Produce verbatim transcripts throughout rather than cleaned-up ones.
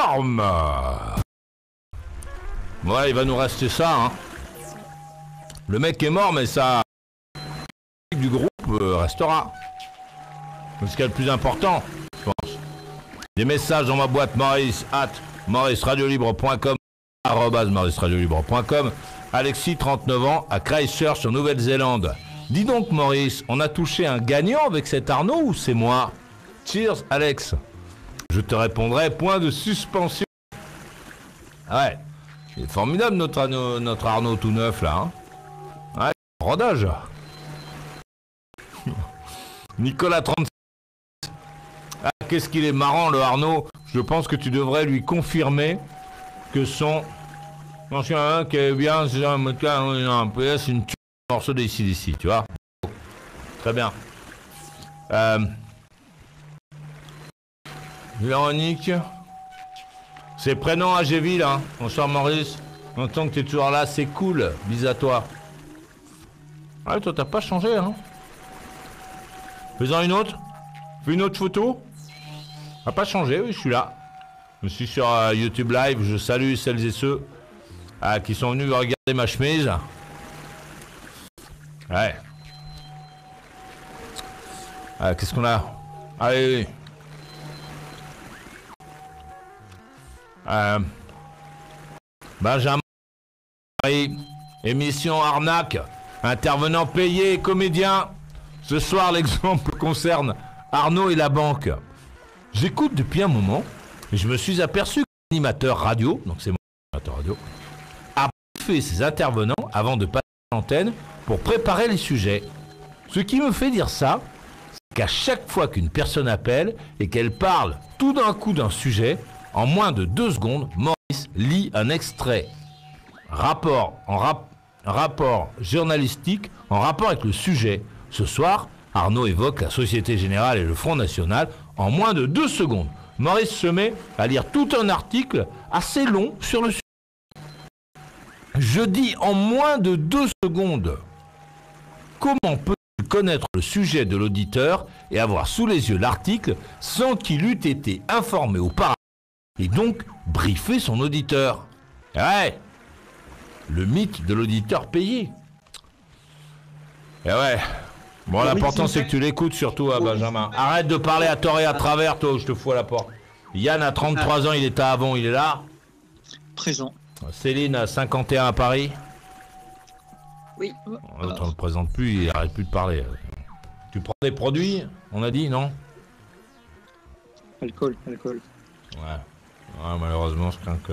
énorme. Ouais, il va nous rester ça, hein. Le mec est mort, mais ça... du groupe euh, restera. C'est ce qu'il y a de plus important, je pense. Des messages dans ma boîte Maurice, at maurice radio libre point com, arrobase maurice radio libre point com. Alexis, trente-neuf ans, à Christchurch, en Nouvelle-Zélande. Dis donc, Maurice, on a touché un gagnant avec cet Arnaud ou c'est moi? Cheers, Alex. Je te répondrai, point de suspension. Ouais, c'est formidable notre Arnaud, notre Arnaud tout neuf là. Hein. Ouais, rodage. Nicolas, trente-six. Ah, qu'est-ce qu'il est marrant le Arnaud. Je pense que tu devrais lui confirmer que son... Ancien qui est bien, c'est un P S, une t- morceau d'ici d'ici, tu vois. Très bien. Euh... Véronique. C'est prénom à Géville, hein. Bonsoir Maurice. On entend que tu es toujours là, c'est cool. Bis à toi. Ouais, toi t'as pas changé, hein. Fais-en une autre. Fais une autre photo. A pas changé, oui, je suis là. Je suis sur euh, YouTube Live. Je salue celles et ceux ah, qui sont venus regarder ma chemise. Ouais. Ah, qu'est-ce qu'on a? Ah oui, oui. Euh, Benjamin, émission arnaque, intervenant payé, comédien. Ce soir, l'exemple concerne Arnaud et la banque. J'écoute depuis un moment et je me suis aperçu que l'animateur radio, donc c'est mon animateur radio, a fait ses intervenants avant de passer à l'antenne pour préparer les sujets. Ce qui me fait dire ça, c'est qu'à chaque fois qu'une personne appelle et qu'elle parle tout d'un coup d'un sujet, en moins de deux secondes, Maurice lit un extrait rapport, en rap, rapport journalistique en rapport avec le sujet. Ce soir, Arnaud évoque la Société Générale et le Front National en moins de deux secondes. Maurice se met à lire tout un article assez long sur le sujet. Je dis en moins de deux secondes. Comment peut-il connaître le sujet de l'auditeur et avoir sous les yeux l'article sans qu'il eût été informé auparavant et donc briefer son auditeur? Ouais, le mythe de l'auditeur payé. Et ouais. Bon, oui, l'important c'est que tu l'écoutes surtout, hein, Benjamin. Arrête de parler à tort et à travers, toi, je te fous à la porte. Yann a trente-trois ans, il est à Avon, il est là. Présent. Céline a cinquante et un à Paris. Oui. L'autre, on ne le présente plus, il arrête plus de parler. Tu prends des produits, on a dit, non? Alcool, alcool. Ouais. Ouais, malheureusement, je crains que...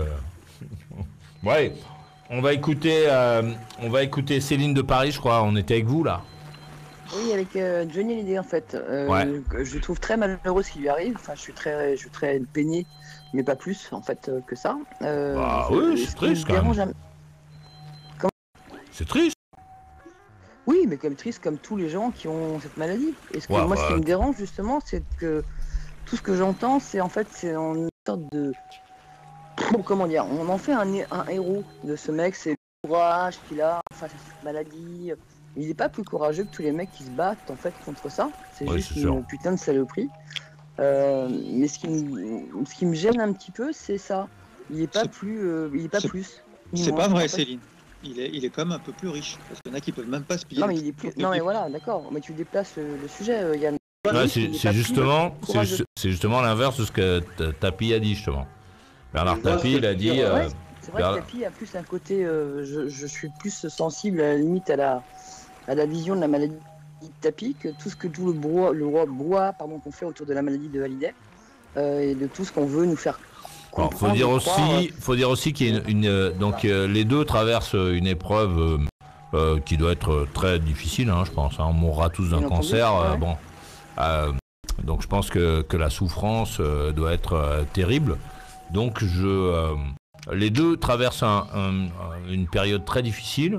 Ouais, on va écouter, euh, on va écouter Céline de Paris, je crois. On était avec vous, là. Oui, avec euh, Johnny Hallyday en fait. Euh, ouais. Je trouve très malheureux ce qui lui arrive. Enfin, je suis très, je suis très peiné, mais pas plus en fait euh, que ça. Euh, bah oui, c'est triste quand même. Jamais... Comment... C'est triste. Oui, mais comme triste comme tous les gens qui ont cette maladie. Et ce que ouais, moi, bah... ce qui me dérange justement, c'est que tout ce que j'entends, c'est en fait, c'est une sorte de, bon, comment dire, on en fait un, un héros de ce mec. C'est le courage qu'il a face à cette maladie. Il n'est pas plus courageux que tous les mecs qui se battent en fait contre ça. C'est oui, juste c'est une sûr. putain de saloperie. Euh, mais ce qui, me, ce qui me gêne un petit peu, c'est ça. Il n'est pas plus. Euh, il est pas plus. C'est pas vrai, en fait. Céline. Il est, il est quand même un peu plus riche. Parce qu'il y en a qui peuvent même pas se piller. Non, mais il est plus. Non, mais voilà, d'accord. Mais tu déplaces le, le sujet, Yann. Ouais, c'est justement, c'est justement l'inverse de ce que Tapi a dit justement. Bernard Tapie, il a dit. Euh, ouais, c'est vrai Bernard... que Tapie a plus un côté. Euh, je, je suis plus sensible à la limite à la. à la vision de la maladie de Tapie, que tout ce que tout le brouhaha, le brouhaha pardon, qu'on fait autour de la maladie de Hallyday euh, et de tout ce qu'on veut nous faire comprendre. Alors, faut dire aussi, croire, euh... faut dire aussi qu'il y a une, une donc euh, les deux traversent une épreuve euh, euh, qui doit être très difficile, hein, je pense. Hein, on mourra tous d'un cancer, euh, ouais. bon. Euh, donc je pense que que la souffrance euh, doit être euh, terrible. Donc je, euh, les deux traversent un, un, une période très difficile.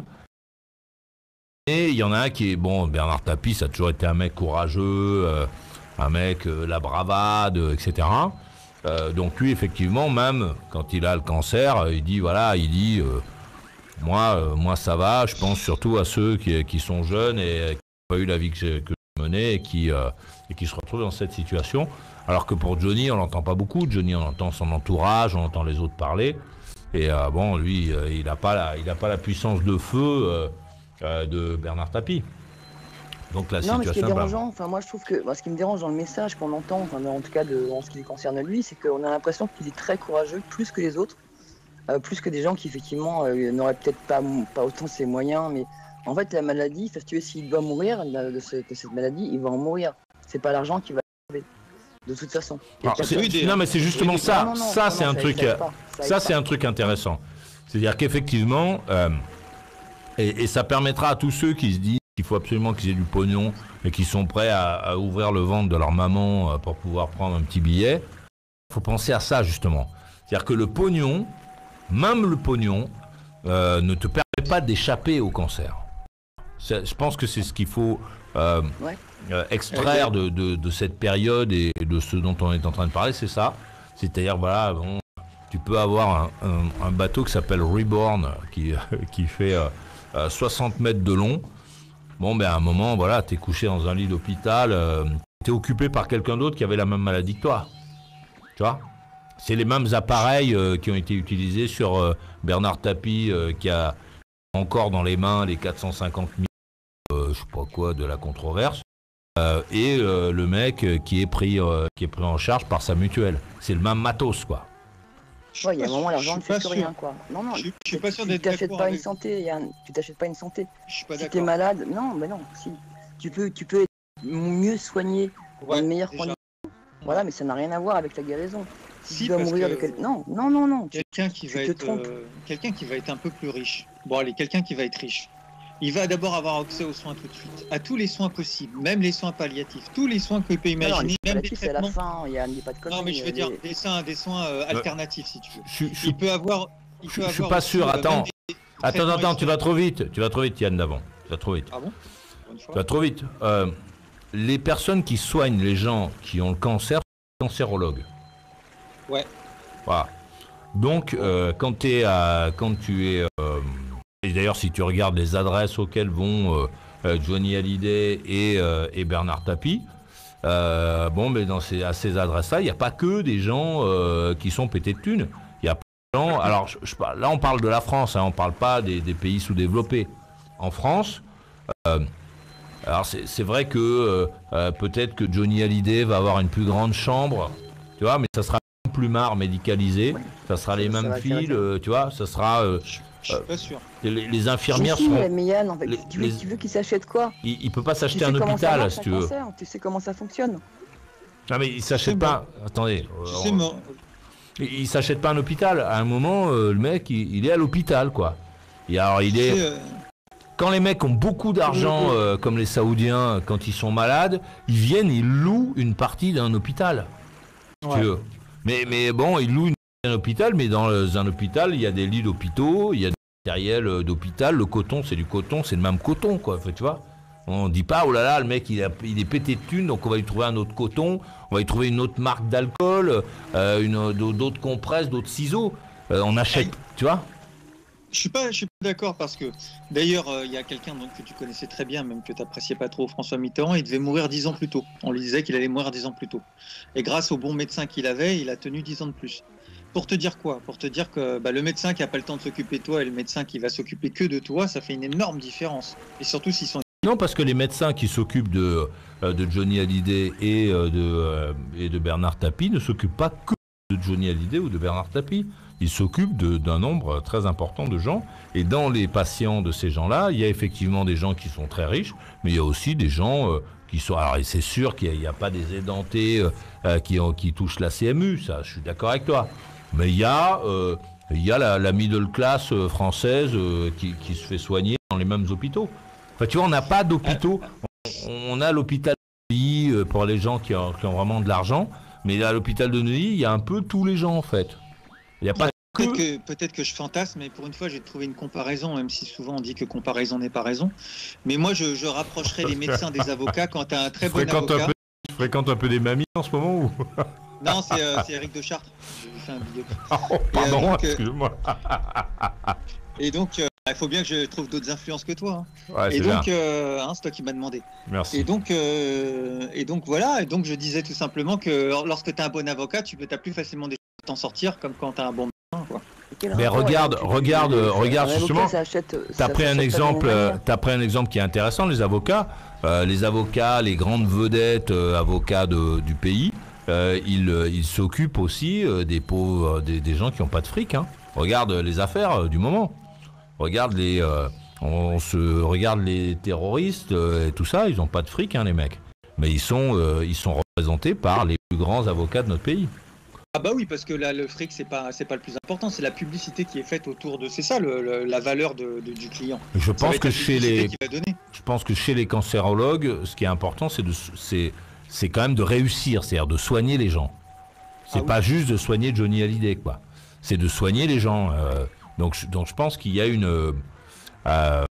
Et il y en a un qui est, bon, Bernard Tapie, ça a toujours été un mec courageux, euh, un mec, euh, la bravade, et cetera. Euh, donc lui, effectivement, même quand il a le cancer, il dit, voilà, il dit, euh, moi, euh, moi ça va, je pense surtout à ceux qui, qui sont jeunes et qui n'ont pas eu la vie que, que je malmenés et qui, euh, et qui se retrouvent dans cette situation. Alors que pour Johnny, on l'entend pas beaucoup. Johnny, on entend son entourage, on entend les autres parler. Et euh, bon, lui, euh, il n'a pas, la, il a pas la puissance de feu euh, euh, de Bernard Tapie. Donc la Non, mais ce qui est situation... dérangeant, enfin moi je trouve que bah, ce qui me dérange dans le message qu'on entend, enfin, en tout cas de, en ce qui concerne lui, c'est qu'on a l'impression qu'il est très courageux, plus que les autres, euh, plus que des gens qui effectivement euh, n'auraient peut-être pas, pas autant ses moyens, mais en fait la maladie, si tu veux, s'il doit mourir de, de, ce, de cette maladie, il va en mourir. C'est pas l'argent qui va le sauver, de toute façon. Alors, c'est, non mais c'est justement oui, ça, non, non, ça non, c'est non, un ça truc, aide pas, ça ça aide c'est pas. un truc intéressant. C'est-à-dire qu'effectivement, euh, et, et ça permettra à tous ceux qui se disent qu'il faut absolument qu'ils aient du pognon et qui sont prêts à, à ouvrir le ventre de leur maman euh, pour pouvoir prendre un petit billet, il faut penser à ça justement. C'est-à-dire que le pognon, même le pognon, euh, ne te permet pas d'échapper au cancer. C'est, je pense que c'est ce qu'il faut euh, Ouais. euh, extraire de, de, de cette période et de ce dont on est en train de parler, c'est ça. C'est-à-dire, voilà, bon, tu peux avoir un, un, un bateau qui s'appelle Reborn, qui, qui fait euh, euh, soixante mètres de long. Bon, ben à un moment, voilà, t'es couché dans un lit d'hôpital, euh, t'es occupé par quelqu'un d'autre qui avait la même maladie que toi. Tu vois ? C'est les mêmes appareils euh, qui ont été utilisés sur euh, Bernard Tapie, euh, qui a encore dans les mains les quatre cent cinquante mille, euh, je sais pas quoi, de la controverse, euh, et euh, le mec euh, qui est pris, euh, qui est pris en charge par sa mutuelle. C'est le même matos, quoi. Ouais, il y a un moment, Je l'argent ne suis fait pas plus sûr. rien, quoi. Non, non, Je suis- je suis tu- pas sûr tu d'être t'achètes d'accord pas une avec- santé, Yann. Tu t'achètes pas une santé. Je suis pas Si t'es d'accord. malade, non, mais non, si. Tu peux, tu peux être mieux soigné, dans Ouais, de meilleures déjà. conditions. Voilà, mais ça n'a rien à voir avec la guérison. Si, Si, tu dois parce mourir que- de quel... Non, non, non, non. Tu- Quelqu'un qui tu va te être, trompes. euh, quelqu'un qui va être un peu plus riche. Bon, allez, quelqu'un qui va être riche. Il va d'abord avoir accès aux soins tout de suite, à tous les soins possibles, même les soins palliatifs, tous les soins que tu peux Non, non, imaginer, les même des palliatifs, c'est à la traitements. fin, Yann, il n'y a pas de conneries. Non, mais je veux euh, dire les- des soins, des soins euh, alternatifs, si tu veux. Je, je, Il peut avoir. Il je, peut je suis avoir pas aussi, sûr, euh, attends. même des Attends, traitements attends, tu vas trop vite. Tu vas trop vite, Yann d'avant. Tu vas trop vite. Ah bon Bonne Tu fois. vas trop vite. Euh, les personnes qui soignent les gens qui ont le cancer sont cancérologues. Ouais. Voilà. Donc, euh, quand, t'es à, quand tu es... euh, et d'ailleurs, si tu regardes les adresses auxquelles vont euh, euh, Johnny Hallyday et, euh, et Bernard Tapie, euh, bon, mais dans ces, à ces adresses-là, il n'y a pas que des gens euh, qui sont pétés de thunes. Il y a plein de gens... Alors, je, je, là, on parle de la France, hein, on ne parle pas des, des pays sous-développés. En France... Euh, alors c'est, c'est vrai que euh, euh, peut-être que Johnny Hallyday va avoir une plus grande chambre, tu vois, mais ça sera un plumard médicalisé, Ouais. ça sera les Ça mêmes va faire fils, bien. euh, tu vois, ça sera... euh, Je, je suis pas sûr. les, les infirmières Si, si, seront... mais Yann, en fait, les- tu veux, les- tu veux qu'il s'achète quoi? Il, il peut pas Tu s'acheter sais un comment ça hôpital, marche, si un tu veux. cancer, tu sais comment ça fonctionne. Non mais il s'achète sais, pas... Attendez, euh, Tu sais, on- moi, il, il s'achète pas un hôpital. À un moment, euh, le mec, il, il est à l'hôpital, quoi. Et alors, il tu est... sais, euh, Quand les mecs ont beaucoup d'argent, euh, comme les Saoudiens, quand ils sont malades, ils viennent, ils louent une partie d'un hôpital. si tu ouais. veux. Mais, mais bon, ils louent une- un hôpital, mais dans le- un hôpital, il y a des lits d'hôpitaux, il y a du matériel euh, d'hôpital. Le coton, c'est du coton, c'est le même coton, quoi. Fait, tu vois, on dit pas, oh là là, le mec, il, a- il est pété de thunes, donc on va lui trouver un autre coton, on va lui trouver une autre marque d'alcool, euh, une, d'autres compresses, d'autres ciseaux. Euh, on achète, tu vois. Je suis pas, je suis pas d'accord parce que d'ailleurs euh, il y a quelqu'un donc, que tu connaissais très bien, même que tu n'appréciais pas trop, François Mitterrand, il devait mourir dix ans plus tôt. On lui disait qu'il allait mourir dix ans plus tôt. Et grâce au bon médecin qu'il avait, il a tenu dix ans de plus. Pour te dire quoi? Pour te dire que bah, le médecin qui n'a pas le temps de s'occuper de toi et le médecin qui va s'occuper que de toi, ça fait une énorme différence. Et surtout s'ils sont... Non, parce que les médecins qui s'occupent de, euh, de Johnny Hallyday et, euh, de, euh, et de Bernard Tapie ne s'occupent pas que de Johnny Hallyday ou de Bernard Tapie. Ils s'occupent de- d'un nombre très important de gens. Et dans les patients de ces gens-là, il y a effectivement des gens qui sont très riches, mais il y a aussi des gens euh, qui sont... Alors, et c'est sûr qu'il n'y a, a pas des édentés euh, euh, qui, ont- qui touchent la C M U, ça, je suis d'accord avec toi. Mais il y a, euh, il y a la, la middle class euh, française euh, qui, qui se fait soigner dans les mêmes hôpitaux. Enfin, tu vois, on n'a pas d'hôpitaux. On, on a l'hôpital de Neuilly euh, pour les gens qui ont, qui ont vraiment de l'argent, mais à l'hôpital de Neuilly, il y a un peu tous les gens, en fait. Il n'y a pas Peut-être que... que, peut-être que je fantasme, mais pour une fois, j'ai trouvé une comparaison, même si souvent on dit que comparaison n'est pas raison. Mais moi, je, je rapprocherais les médecins des avocats quand tu as un très bon fréquente un avocat. peu, je fréquente un peu des mamies en ce moment ou... Non, c'est euh, c'est Eric de Chartres. J'ai fait un vidéo. Oh, pardon, donc, euh, excuse-moi. Et donc, euh, Il faut bien que je trouve d'autres influences que toi. Hein. Ouais, et c'est donc, euh, hein, c'est toi qui m'as demandé. Merci. Et donc, euh, et donc voilà. Et donc, je disais tout simplement que lorsque tu as un bon avocat, tu peux plus facilement des choses t'en sortir, comme quand tu as un bon médecin, quoi. Mais regarde, regarde, regarde justement. T'as pris un exemple, t'as pris un exemple qui est intéressant. Les avocats, euh, les avocats, les grandes vedettes euh, avocats de, du pays, euh, ils, ils s'occupent aussi euh, des pauvres, des, des gens qui n'ont pas de fric. Hein. Regarde les affaires euh, du moment. Regarde les, euh, on se regarde les terroristes euh, et tout ça. Ils n'ont pas de fric, hein, les mecs. Mais ils sont, euh, ils sont représentés par les plus grands avocats de notre pays. Ah bah oui, parce que là, le fric, c'est pas, c'est pas le plus important, c'est la publicité qui est faite autour de... C'est ça, le, le, la valeur de, de, du client. Je pense, que chez les, donner. je pense que chez les cancérologues, ce qui est important, c'est, de, c'est, c'est quand même de réussir, c'est-à-dire de soigner les gens. C'est ah pas oui. juste de soigner Johnny Hallyday, quoi. C'est de soigner les gens. Euh, donc, donc je pense qu'il y a une... Euh, euh,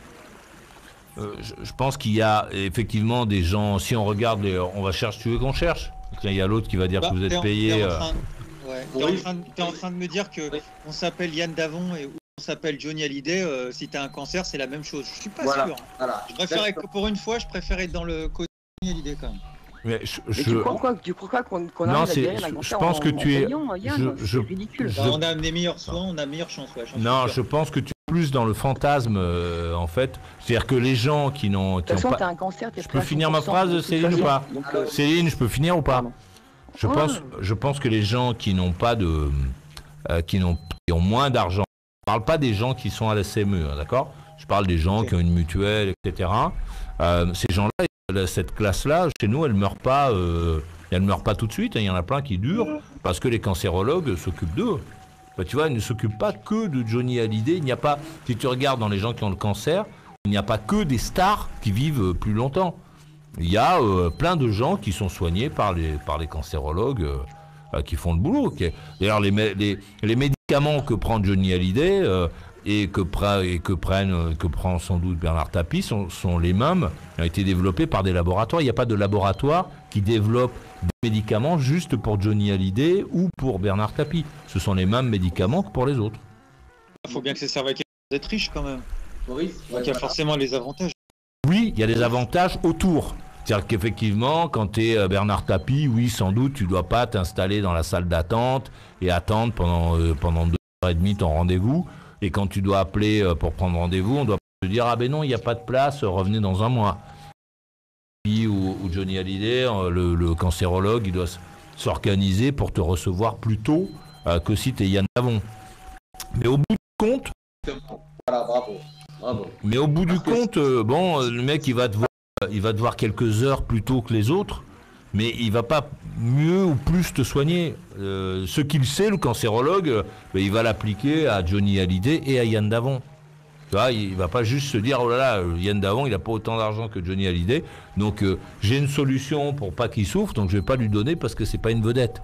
je, je pense qu'il y a effectivement des gens... Si on regarde, les, on va chercher, tu veux qu'on cherche ? Il y a l'autre qui va dire bah, que vous êtes payé. T'es en, train, ouais, t'es en, train, t'es en train de me dire que oui. on s'appelle Yann Davon et on s'appelle Johnny Hallyday. Euh, si t'as un cancer, c'est la même chose. Je suis pas voilà, sûr. Hein. Voilà. Je préfère être, pour une fois, je préfère être dans le côté Johnny Hallyday quand même. Mais, je, je... Mais tu crois quoi Tu crois quoi qu'on, qu'on non, arrive à guérir la je, cancer je pense en, que tu es. Payant, Yann, je, je, c'est ridicule. Je... Bah, on a des meilleurs soins, on a meilleure chance. Ouais, non, je pense que tu es plus dans le fantasme euh, en fait. C'est-à-dire que les gens qui n'ont. De toute façon, pas... t'as un cancer. Je peux finir ma phrase, Céline, ou pas donc, euh... Céline, je peux finir ou pas non. Je, ouais. pense, je pense que les gens qui n'ont pas de, euh, qui, n'ont, qui ont moins d'argent, je ne parle pas des gens qui sont à la C M E, hein, d'accord ? Je parle des gens okay. qui ont une mutuelle, et cetera. Euh, ces gens-là, cette classe-là, chez nous, elle ne meurt pas, euh, elle meurt pas tout de suite. Hein, il y en a plein qui durent parce que les cancérologues s'occupent d'eux. Bah, tu vois, ils ne s'occupent pas que de Johnny Hallyday. Il n'y a pas, si tu regardes dans les gens qui ont le cancer, il n'y a pas que des stars qui vivent plus longtemps. Il y a euh, plein de gens qui sont soignés par les, par les cancérologues euh, euh, qui font le boulot. Okay. D'ailleurs, les, les, les médicaments que prend Johnny Hallyday euh, et, que, et que, prennent, que prend sans doute Bernard Tapie sont, sont les mêmes, ont été développés par des laboratoires. Il n'y a pas de laboratoire qui développe des médicaments juste pour Johnny Hallyday ou pour Bernard Tapie. Ce sont les mêmes médicaments que pour les autres. Il faut bien que ça serve à quelqu'un d'être riche quand même. Oui, donc il y a forcément les avantages. Oui, il y a des avantages autour. C'est-à-dire qu'effectivement, quand tu es Bernard Tapie, oui, sans doute, tu ne dois pas t'installer dans la salle d'attente et attendre pendant, euh, pendant deux heures et demie ton rendez-vous. Et quand tu dois appeler euh, pour prendre rendez-vous, on doit te dire « Ah ben non, il n'y a pas de place, revenez dans un mois ». Ou, ou Johnny Hallyday, le, le cancérologue, il doit s'organiser pour te recevoir plus tôt euh, que si tu es Yann Davon. Mais au bout du compte... Voilà, bravo. bravo. Mais au bout du compte, euh, bon, le mec, il va te voir. Il va te voir quelques heures plus tôt que les autres, mais il va pas mieux ou plus te soigner. Euh, ce qu'il sait, le cancérologue, euh, il va l'appliquer à Johnny Hallyday et à Yann Davon. Tu vois, il va pas juste se dire, oh là là, Yann Davon, il n'a pas autant d'argent que Johnny Hallyday, donc euh, j'ai une solution pour pas qu'il souffre, donc je vais pas lui donner parce que c'est pas une vedette.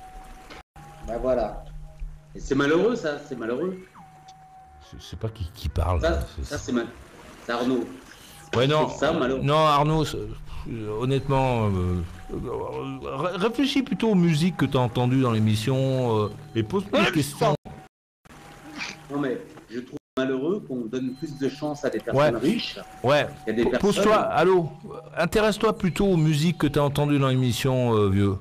Ben voilà. Et c'est malheureux, ça, c'est malheureux. Je sais pas qui, qui parle. Ça, c'est, ça, c'est, mal... c'est Arnaud. Ouais, non, ça, non, Arnaud, euh, honnêtement, euh, euh, réfléchis plutôt aux musiques que tu as entendues dans l'émission euh, et pose plus de questions. Non, mais je trouve malheureux qu'on donne plus de chance à des personnes ouais. riches. Ouais, il y a des pose-toi, personnes... allô, intéresse-toi plutôt aux musiques que tu as entendues dans l'émission, euh, vieux.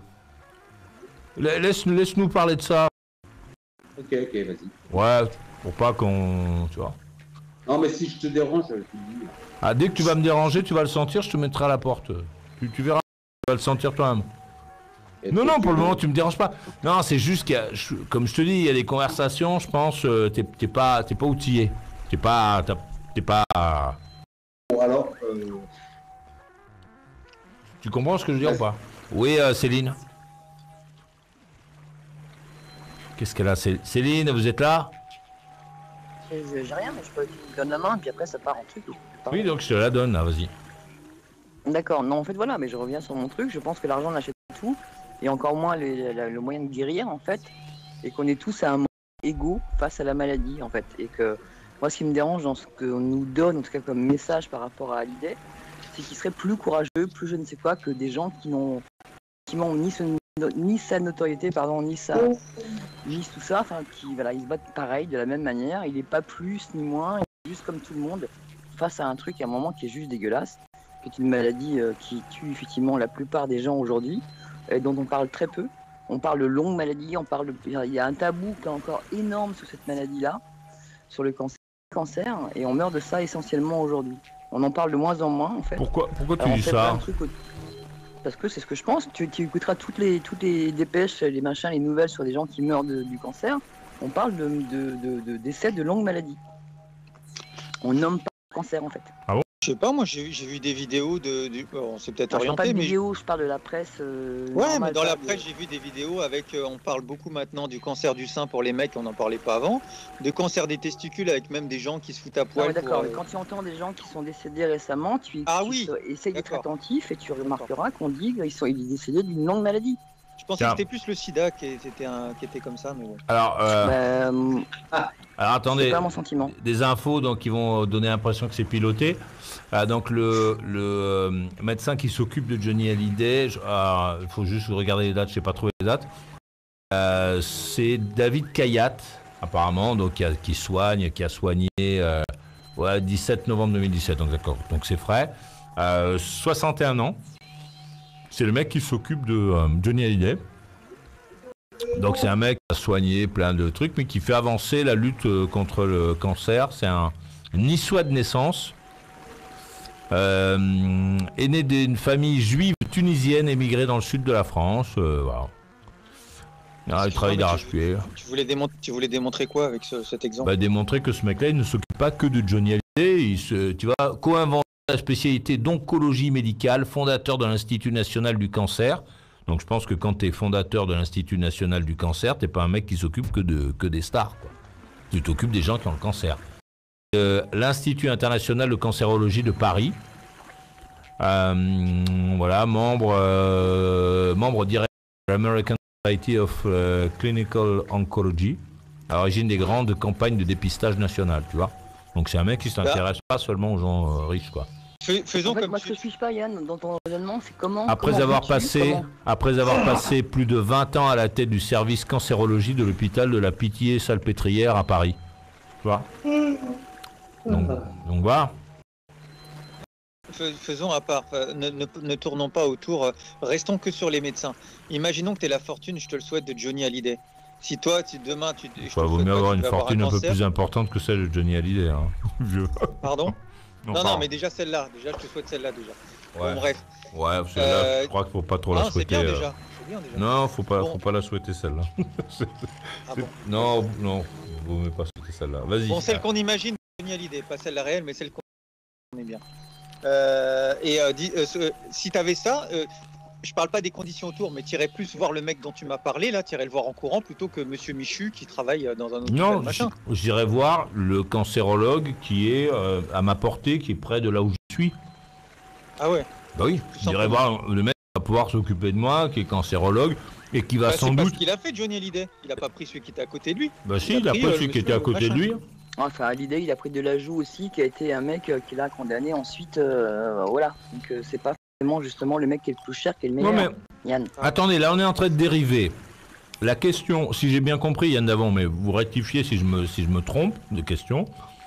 Laisse, laisse-nous parler de ça. Ok, ok, vas-y. Ouais, pour pas qu'on. Tu vois. Non, mais si je te dérange, je te dis. Ah, dès que tu vas me déranger, tu vas le sentir, je te mettrai à la porte. Tu, tu verras, tu vas le sentir toi-même. Et non, non, pour le moment, tu me déranges pas. Non, c'est juste qu'il y a, je, comme je te dis, il y a des conversations, je pense, euh, t'es, t'es pas, t'es pas outillé. T'es pas, t'es pas. Bon, alors. Euh... Tu comprends ce que je veux dire ou pas? Oui, euh, Céline. Qu'est-ce qu'elle a, Céline, vous êtes là? J'ai rien, mais je peux te donner la main, et puis après ça part en truc. Oui, donc je te la donne, là, vas-y. D'accord, non, en fait, voilà, mais je reviens sur mon truc. Je pense que l'argent n'achète pas tout, et encore moins le, le, le moyen de guérir, en fait, et qu'on est tous à un moment égaux face à la maladie, en fait. Et que moi, ce qui me dérange dans ce qu'on nous donne, en tout cas comme message par rapport à Hallyday, c'est qu'il serait plus courageux, plus je ne sais quoi, que des gens qui n'ont qui n'ont ni, ce, ni sa notoriété, pardon, ni sa, ni tout ça, enfin, qui, voilà, ils se battent pareil, de la même manière. Il n'est pas plus ni moins. juste comme tout le monde face à un truc à un moment qui est juste dégueulasse, qui est une maladie euh, qui tue effectivement la plupart des gens aujourd'hui, et dont on parle très peu. On parle de longues maladies, on parle de... il y a un tabou qui est encore énorme sur cette maladie-là, sur le cancer, cancer, et on meurt de ça essentiellement aujourd'hui. On en parle de moins en moins en fait. Pourquoi, pourquoi tu Alors, dis on fait plein ça? de trucs au- Parce que c'est ce que je pense. Tu, tu écouteras toutes les, toutes les dépêches, les machins, les nouvelles sur des gens qui meurent de- du cancer. On parle de, de, de, de décès de longues maladies. On nomme pas le cancer en fait. Je sais pas, moi j'ai j'ai vu des vidéos de. Du... bon, on s'est peut-être Alors, je parle pas orienté, de mais. vidéos, je parle de la presse. euh, Ouais, normale, mais dans pas la de- presse, j'ai vu des vidéos avec. euh, on parle beaucoup maintenant du cancer du sein pour les mecs, on n'en parlait pas avant. De cancer des testicules avec même des gens qui se foutent à Non, poil. mais d'accord, pour, mais euh, quand tu entends des gens qui sont décédés récemment, tu, Ah tu oui, se- essayes d'être d'accord. attentif et tu remarqueras qu'on dit qu'ils sont ils sont décédés d'une longue maladie. Je pensais Tiens. que c'était plus le sida qui était, un... qui était comme ça, mais bon. Alors, euh, Bah, euh, alors c'est attendez, pas mon sentiment. des infos donc, qui vont donner l'impression que c'est piloté. Ah, donc le, le euh, médecin qui s'occupe de Johnny Hallyday, je- ah, il faut juste regarder les dates, je sais pas trop les dates. Euh, c'est David Kayat, apparemment, donc qui, a- qui soigne, qui a soigné euh, ouais, dix-sept novembre deux mille dix-sept, donc d'accord, donc c'est frais. Euh, soixante et un ans. C'est le mec qui s'occupe de euh, Johnny Hallyday. Donc c'est un mec qui a soigné plein de trucs, mais qui fait avancer la lutte euh, contre le cancer. C'est un niçois de naissance, euh, est né d'une famille juive tunisienne émigrée dans le sud de la France. euh, voilà. Ah, il travaille Non, mais d'arrache-pied. Tu voulais, démontrer, tu voulais démontrer quoi avec ce- cet exemple? Bah, démontrer que ce mec-là, il ne s'occupe pas que de Johnny Hallyday. Il se, tu vois, co-inventeur de la spécialité d'oncologie médicale, fondateur de l'Institut national du cancer. Donc je pense que quand tu es fondateur de l'Institut national du cancer, t'es pas un mec qui s'occupe que, de, que des stars, quoi. Tu t'occupes des gens qui ont le cancer. Euh, L'Institut international de cancérologie de Paris. Euh, voilà, membre, euh, membre direct de l'American Society of euh, Clinical Oncology, à l'origine des grandes campagnes de dépistage national, tu vois. Donc c'est un mec qui s'intéresse pas seulement aux gens euh, riches, quoi. Fais- Faisons En fait, comme moi, ce tu... que je suis pas, Yann, dans ton raisonnement, c'est comment. Après comment avoir fais-tu, passé, comment- après avoir passé plus de vingt ans à la tête du service cancérologie de l'hôpital de la Pitié-Salpêtrière à Paris. Tu vois. Donc, donc voilà. Fais- Faisons à part, euh, ne, ne- ne tournons pas autour, euh, restons que sur les médecins. Imaginons que tu aies la fortune, je te le souhaite, de Johnny Hallyday. Si toi, tu, demain, tu. je te Il le vaut souhaite mieux pas, avoir tu une vas avoir fortune un peu cancer. plus importante que celle de Johnny Hallyday. Hein. Je- Pardon Non, non, pardon. mais déjà celle-là, déjà, je te souhaite celle-là déjà. Ouais, Bon, bref. ouais celle-là, Euh, je crois qu'il faut pas trop la Ah, c'est souhaiter. bien euh. déjà. C'est bien déjà. Non, faut pas, Bon. faut pas la souhaiter celle-là. C'est- Ah c'est- bon. Non, non, vaut mieux pas souhaiter celle-là. Vas-y. Bon, celle qu'on imagine, Johnny Hallyday, pas celle la réelle, mais celle qu'on est bien. Euh, et euh, dis- euh, ce- si tu avais ça, euh, je parle pas des conditions autour, mais tu irais plus voir le mec dont tu m'as parlé, là, tu irais le voir en courant plutôt que Monsieur Michu qui travaille euh, dans un autre Non, hôpital, machin. j- j'irai voir le cancérologue qui est euh, à ma portée, qui est près de là où je suis. Ah ouais. Bah oui, Tout j'irai simplement. voir le mec qui va pouvoir s'occuper de moi, qui est cancérologue, et qui va Bah, sans c'est pas doute... ce qu'il a fait, Johnny Hallyday. Il a pas pris celui qui était à côté de lui. Bah si, il a il a pris, pas euh, celui le qui était à monsieur, côté de lui. Enfin, l'idée, il a pris de l'ajout aussi, qui a été un mec euh, qui l'a condamné ensuite. euh, voilà. Donc, euh, c'est pas forcément justement le mec qui est le plus cher qui est le Non meilleur. mais, Yann. attendez, là on est en train de dériver. La question, si j'ai bien compris Yann Davant, mais vous rectifiez si je me, si je me trompe de question.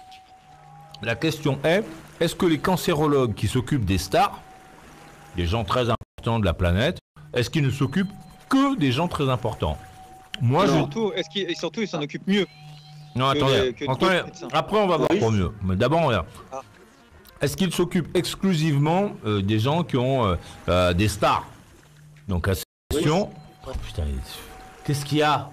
La question est, est-ce que les cancérologues qui s'occupent des stars, des gens très importants de la planète, est-ce qu'ils ne s'occupent que des gens très importants? Moi, Et je... surtout, est-ce qu'il et surtout, il s'en occupe mieux. Non, que attendez, les- que attendez, d'autres médecins. après on va voir Oui. pour mieux. Mais d'abord, regarde. Ah. Est-ce qu'ils s'occupent exclusivement euh, des gens qui ont euh, euh, des stars? Donc à cette question... Oh, putain, il- qu'est-ce qu'il y a?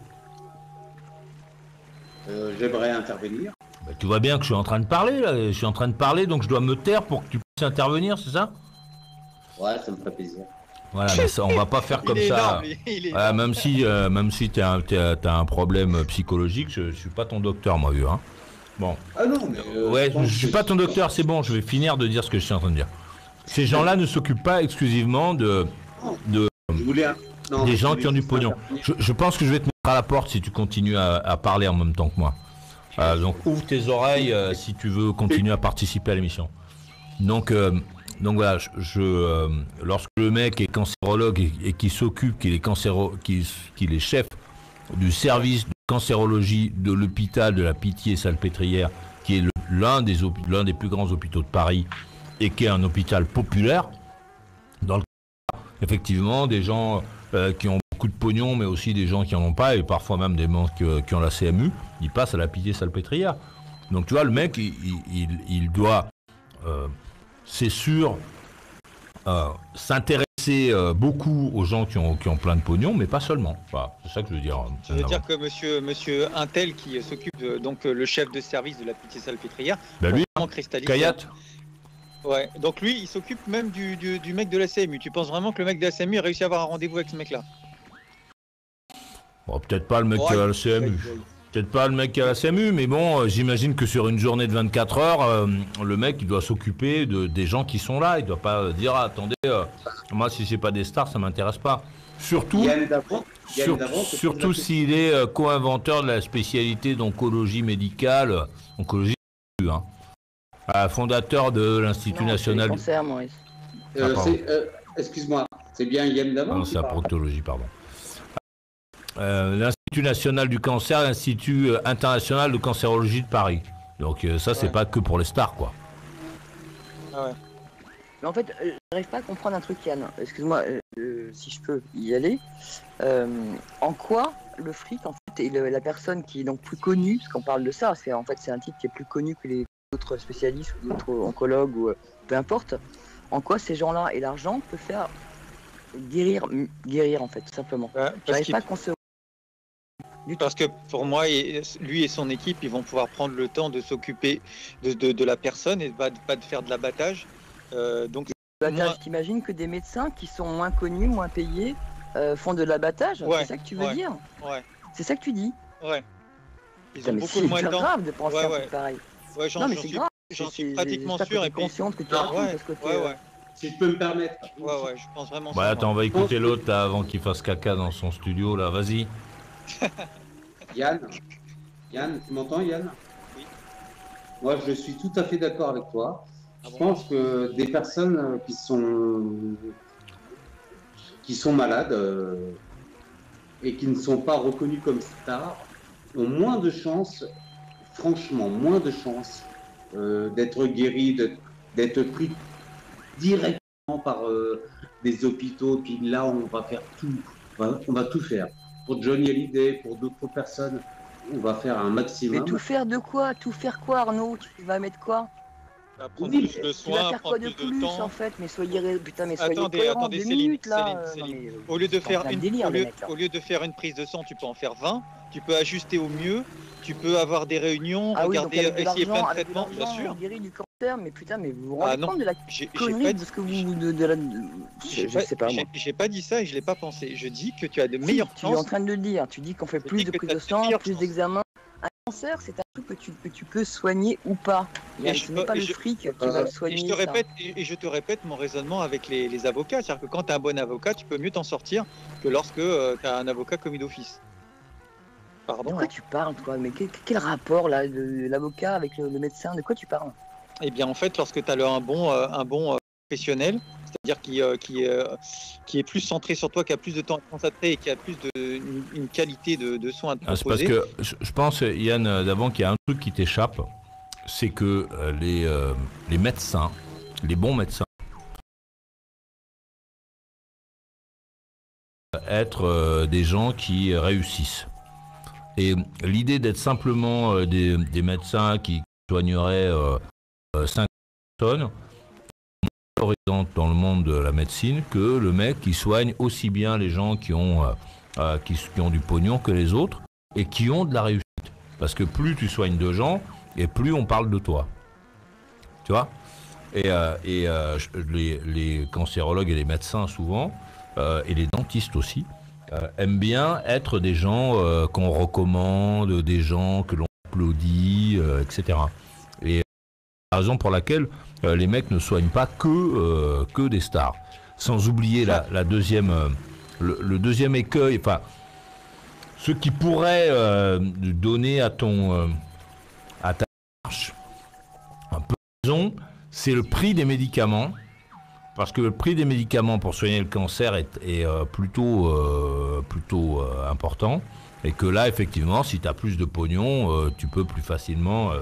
Euh, J'aimerais intervenir. Bah, tu vois bien que je suis en train de parler, là. Je suis en train de parler, donc je dois me taire pour que tu puisses intervenir, c'est ça? Ouais, ça me ferait plaisir. Voilà, mais ça, on va pas faire comme il est ça. énorme, il- il est Voilà, énorme. même si, euh, même si tu as un problème psychologique, je, je suis pas ton docteur, moi, vieux. Hein. Bon. Ah non, mais. euh, Ouais, pense je suis que pas ton docteur, c'est bon, je vais finir de dire ce que je suis en train de dire. Ces gens-là ne s'occupent pas exclusivement de, de Je voulais un- non, des je gens voulais qui ont du juste pognon. intervenir. Je, je pense que je vais te mettre à la porte si tu continues à, à parler en même temps que moi. Euh, donc ouvre tes oreilles euh, si tu veux continuer à participer à l'émission. Donc, euh, donc voilà, je, je, euh, lorsque le mec est cancérologue et, et qui s'occupe, qu'il est, cancéro, qu'il qu'il est chef du service de cancérologie de l'hôpital de la Pitié-Salpêtrière, qui est le l'un des, l'un des plus grands hôpitaux de Paris et qui est un hôpital populaire, dans le cas, effectivement, des gens euh, qui ont beaucoup de pognon, mais aussi des gens qui n'en ont pas, et parfois même des gens qui, qui ont la C M U, ils passent à la Pitié-Salpêtrière. Donc tu vois, le mec, il, il, il doit, euh, c'est sûr, euh, s'intéresser euh, beaucoup aux gens qui ont, qui ont plein de pognon, mais pas seulement. Voilà, c'est ça que je veux dire. Je veux dire que monsieur, monsieur Intel, qui s'occupe, de, donc le chef de service de la Pitié-Salpêtrière, ben lui, Kayat. Ouais, donc lui, il s'occupe même du, du, du mec de la C M U. Tu penses vraiment que le mec de la C M U a réussi à avoir un rendez-vous avec ce mec-là? Bon, peut-être pas le mec ouais, qui a la C M U. Ouais, ouais. Peut-être pas le mec qui a la C M U, mais bon, euh, j'imagine que sur une journée de vingt-quatre heures, euh, le mec, il doit s'occuper de, des gens qui sont là. Il doit pas dire, ah, attendez, euh, moi, si c'est pas des stars, ça m'intéresse pas. Surtout, sur, surtout s'il est euh, co-inventeur de la spécialité d'oncologie médicale, euh, oncologie, hein, euh, fondateur de l'Institut non, national... Cancer, Maurice. Euh, ah, euh, Excuse-moi, c'est bien Yann Davant? Non, c'est la proctologie, pardon. Euh, L'Institut national du cancer, l'Institut international de cancérologie de Paris. Donc euh, ça, ouais. C'est pas que pour les stars, quoi. Ah ouais. Mais en fait, euh, j'arrive pas à comprendre un truc, Yann. Excuse-moi, euh, si je peux y aller. Euh, en quoi le fric, en fait, est le, la personne qui est donc plus connue, parce qu'on parle de ça, c'est en fait c'est un type qui est plus connu que les autres spécialistes ou d'autres oncologues ou euh, peu importe. En quoi ces gens-là et l'argent peut faire guérir, guérir en fait, tout simplement. Ouais, j'arrive pas à concevoir. Parce que pour moi, lui et son équipe, ils vont pouvoir prendre le temps de s'occuper de, de, de la personne et pas de, pas de faire de l'abattage. Euh, donc, l'abattage, moi... t'imagines que des médecins qui sont moins connus, moins payés, euh, font de l'abattage? Ouais, c'est ça que tu veux ouais, dire? Ouais. C'est ça que tu dis? Ouais. Ils Putain, ont beaucoup moins de temps. C'est grave de penser ouais, ouais. un truc pareil. Ouais, non, mais c'est grave. J'en suis pratiquement sûr. Et consciente que tu as ouais, de ce côté. Ouais, ouais. Si je peux me permettre. Ouais, ouais, je pense vraiment. Bah, attends, on va écouter l'autre avant qu'il fasse caca dans son studio, là. Vas-y. Yann, Yann, tu m'entends, Yann? Oui. Moi, je suis tout à fait d'accord avec toi. Ah je bon pense que des personnes qui sont qui sont malades euh, et qui ne sont pas reconnues comme stars ont moins de chances, franchement, moins de chances euh, d'être guéries, d'être pris directement par euh, des hôpitaux. Puis là, on va faire tout, on va, on va tout faire. Pour Johnny Hallyday, pour d'autres personnes, on va faire un maximum. Mais tout faire de quoi? Tout faire quoi, Arnaud? Tu vas mettre quoi? Prendre oui, plus de soin, tu vas faire quoi de plus, de temps. En fait? Mais soyez, putain, mais soyez attendez, cohérents, attendez, Céline, minutes, là. Céline, Céline. Non, mais, au lieu de faire une, délire, au, lieu, au lieu de faire une prise de sang, tu peux en faire vingt. Tu peux ajuster au mieux. Tu peux avoir des réunions, ah regarder, oui, essayer plein de traitements, bien sûr. On guérit du cancer, mais putain, mais vous vous rendez ah, non. compte de la connerie de ce que vous, de, de la, de, je, je pas, sais pas moi. J'ai pas dit ça et je l'ai pas pensé. Je dis que tu as de meilleures chances. Tu es en train de le dire. Tu dis qu'on fait plus de prise de sang, plus d'examens. Un cancer, c'est un truc que tu, que tu peux soigner ou pas. Et ce n'est pas le fric qui va le soigner. Et je te répète, et je te répète mon raisonnement avec les, les avocats, c'est-à-dire que quand tu as un bon avocat, tu peux mieux t'en sortir que lorsque euh, tu as un avocat commis d'office. Pardon. De quoi tu parles, toi? Mais quel, quel rapport là de l'avocat avec le, le médecin? De quoi tu parles? Eh bien, en fait, lorsque tu as le, un bon, euh, un bon euh, professionnel, c'est-à-dire qui, euh, qui, euh, qui est plus centré sur toi, qui a plus de temps à consacrer et qui a plus de une, une qualité de, de soins à te proposer. Ah, c'est parce que je, je pense, Yann, d'avant qu'il y a un truc qui t'échappe, c'est que euh, les, euh, les médecins, les bons médecins, être euh, des gens qui réussissent. Et l'idée d'être simplement euh, des, des médecins qui soigneraient euh, cinq personnes, dans le monde de la médecine, que le mec qui soigne aussi bien les gens qui ont, euh, euh, qui, qui ont du pognon que les autres et qui ont de la réussite. Parce que plus tu soignes de gens, et plus on parle de toi. Tu vois? Et, euh, et euh, les, les cancérologues et les médecins souvent, euh, et les dentistes aussi, Euh, aiment bien être des gens euh, qu'on recommande, des gens que l'on applaudit, euh, et cetera. Et c'est la raison pour laquelle euh, les mecs ne soignent pas que, euh, que des stars. Sans oublier la, la deuxième, euh, le, le deuxième écueil, enfin, ce qui pourrait euh, donner à ton euh, à ta marche un peu raison, c'est le prix des médicaments. Parce que le prix des médicaments pour soigner le cancer est, est euh, plutôt, euh, plutôt euh, important. Et que là, effectivement, si tu as plus de pognon, euh, tu peux plus facilement euh,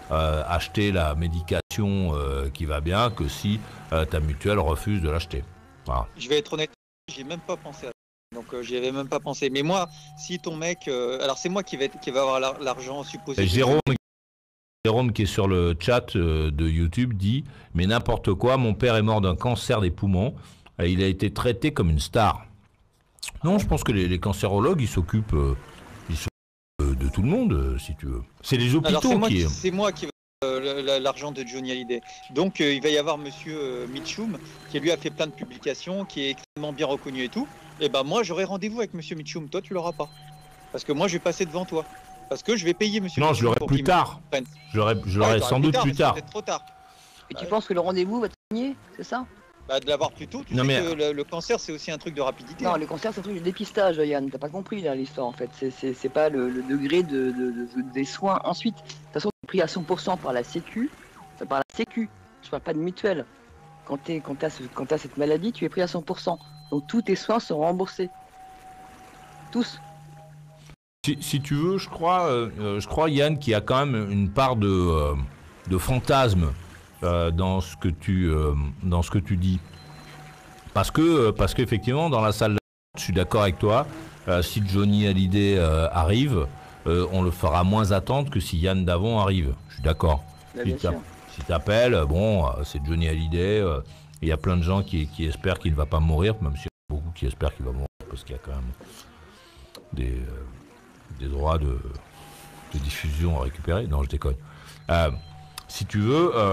euh, acheter la médication euh, qui va bien que si euh, ta mutuelle refuse de l'acheter. Voilà. Je vais être honnête, j'ai même pas pensé à ça. Donc euh, j'y avais même pas pensé. Mais moi, si ton mec, euh, alors c'est moi qui va être, qui va avoir l'ar- l'argent supposé. Et Jérôme, Jérôme qui est sur le chat euh, de YouTube dit « Mais n'importe quoi, mon père est mort d'un cancer des poumons et il a été traité comme une star. » Non, je pense que les, les cancérologues, ils s'occupent euh, ils s'occupent, euh, de tout le monde, euh, si tu veux. C'est les Alors hôpitaux c'est moi, qui... qui- c'est moi qui va euh, la- l'argent de Johnny Hallyday. Donc euh, il va y avoir Monsieur euh, Mitchum qui lui a fait plein de publications, qui est extrêmement bien reconnu et tout. Et ben moi j'aurai rendez-vous avec Monsieur Mitchum. Toi tu l'auras pas, parce que moi je vais passer devant toi, parce que je vais payer Monsieur. Non, Mitchum je l'aurai pour plus qu'il me tard. prenne. Je l'aurai je Ouais, l'aurai t'auras sans doute mais plus c'est tard. peut-être trop tard. Et tu Ouais. penses que le rendez-vous va te gagner, c'est ça? Bah, de l'avoir plus tôt. Tu Non, sais mais- que le, le cancer c'est aussi un truc de rapidité. Non, hein. le cancer, c'est un truc de dépistage, Yann. T'as pas compris là l'histoire en fait. C'est- C'est c'est pas le, le degré de, de- de- des soins ensuite. De toute façon, tu es pris à cent pour cent par la Sécu. Enfin, par la Sécu. Je parle pas de mutuelle. Quand tu as, ce- quand t'as cette maladie, tu es pris à cent pour cent. Donc tous tes soins sont remboursés. Tous. Si, si tu veux, je crois, euh, euh, je crois, Yann, qu'il y a quand même une part de, euh, de fantasme euh, dans ce que tu, euh, dans ce que tu dis. Parce que, euh, parce qu'effectivement, dans la salle d'attente, je suis d'accord avec toi, euh, si Johnny Hallyday euh, arrive, euh, on le fera moins attendre que si Yann Davon arrive. Je suis d'accord. Bah, Si bien t'as- sûr. Si t'appelles, bon, euh, c'est Johnny Hallyday. euh, Il y a plein de gens qui, qui espèrent qu'il ne va pas mourir, même s'il y a beaucoup qui espèrent qu'il va mourir, parce qu'il y a quand même des, euh, des droits de, de diffusion à récupérer. Non, je déconne. Euh, si tu veux, euh,